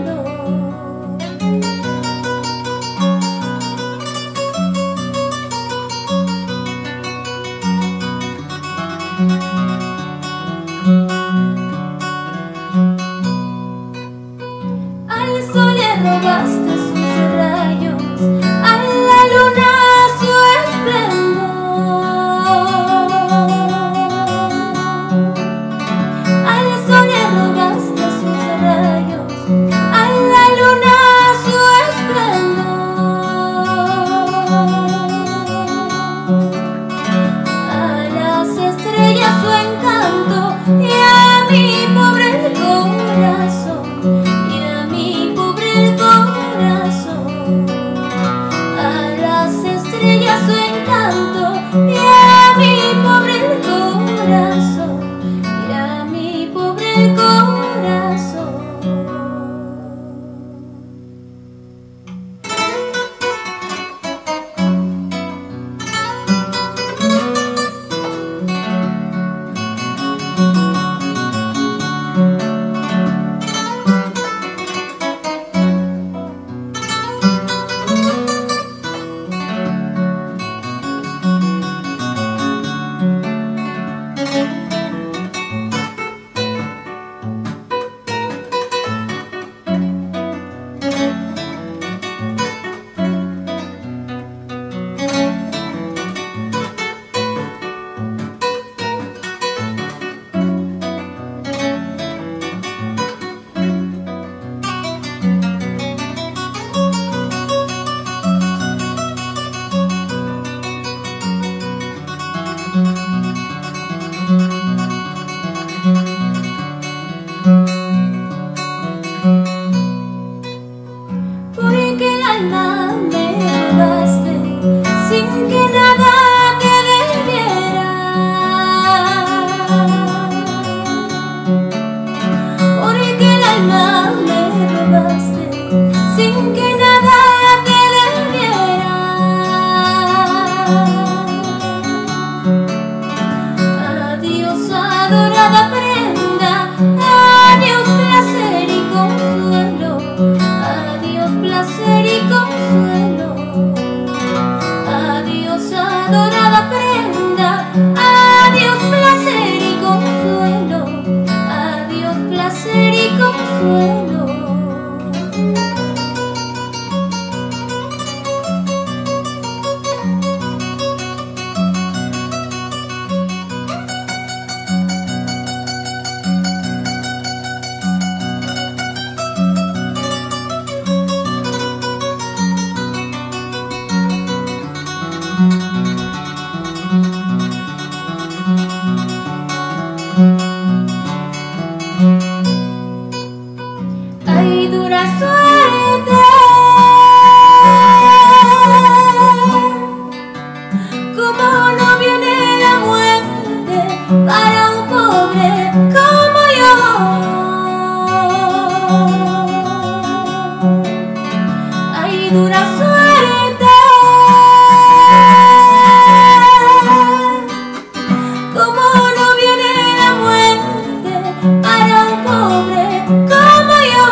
Al sol le robaste sus rayos, a la luna su esplendor. Al sol le robaste sus rayos, a la luna su esplendor. A las estrellas su encanto y a mi pobre corazón. Su encanto y a mi pobre corazón, y a mi pobre corazón. Porque el alma me robaste sin que nada te debiera. Porque el alma me robaste sin que nada te debiera. Adiós adorada prenda, adiós placer y consuelo, adiós placer y consuelo, adiós adorada prenda, adiós placer y consuelo, adiós placer y consuelo. Ay, dura suerte, como no viene la muerte para un pobre como yo. Ay, dura suerte, como no viene la muerte para un pobre como yo.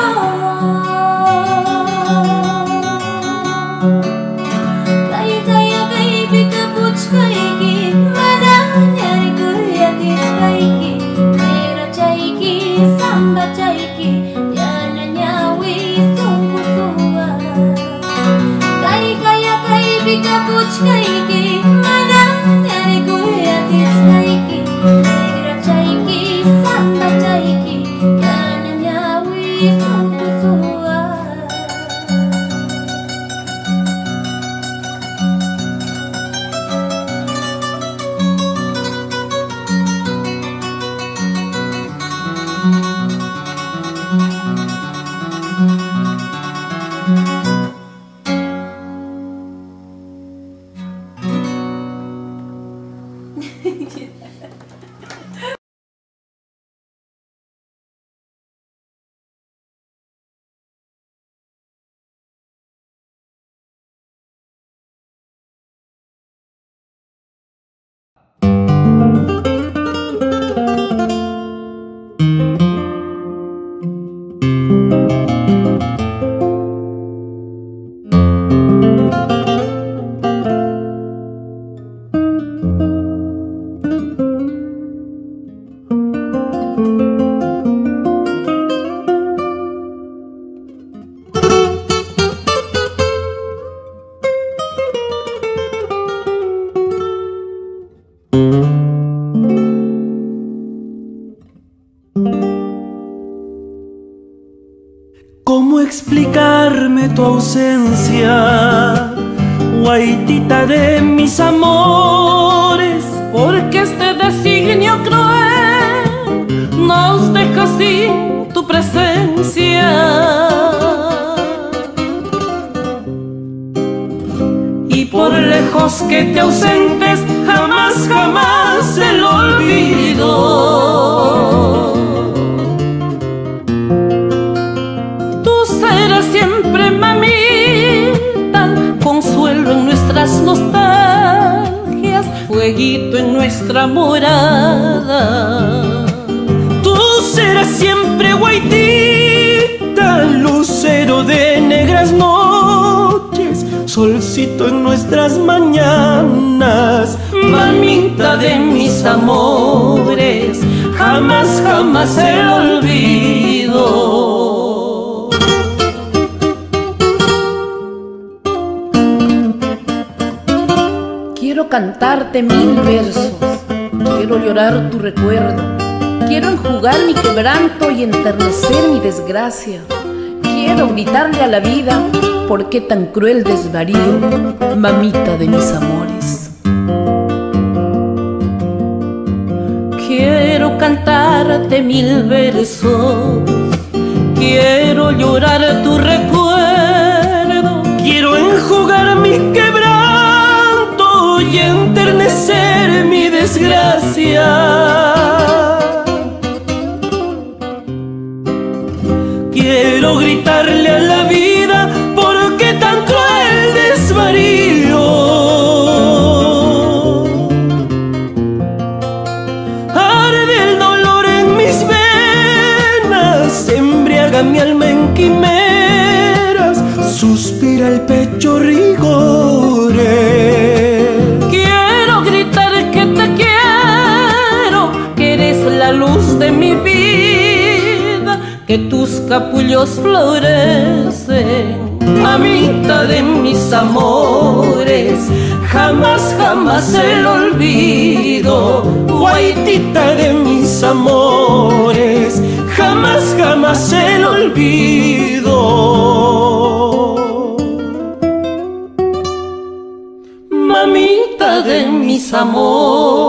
Kay kaya kay pikapuch kayki, mananyari kuyatis kayki, mera chayki, samba chayki, yananyawi sunggu suwa. Kay kaya kay pikapuch kayki, mananyari kuyatis kayki, mera chayki, samba chayki, yananyawi sunggu suwa. ¿Cómo explicarme tu ausencia, guaitita de mis amores? Porque este designio cruel nos deja sin tu presencia. Y por lejos que te ausentes, jamás, jamás el olvido. Siempre, mamita, consuelo en nuestras nostalgias, fueguito en nuestra morada. Tú serás siempre, guaitita, lucero de negras noches, solcito en nuestras mañanas, mamita de mis amores, jamás, jamás el olvido. Quiero cantarte mil versos, quiero llorar tu recuerdo, quiero enjugar mi quebranto y enternecer mi desgracia. Quiero gritarle a la vida, ¿por qué tan cruel desvarío, mamita de mis amores? Quiero cantarte mil versos, quiero llorar tu recuerdo, quiero enjugar mi quebranto y enternecer mi desgracia. Quiero gritarle a la vida, ¿por qué tan cruel desvarío? Arde el dolor en mis venas, se embriaga mi alma en quimeras, suspira el pecho rigores. La luz de mi vida, que tus capullos florecen, mamita de mis amores, jamás, jamás el olvido, guaitita de mis amores, jamás, jamás el olvido. Mamita de mis amores.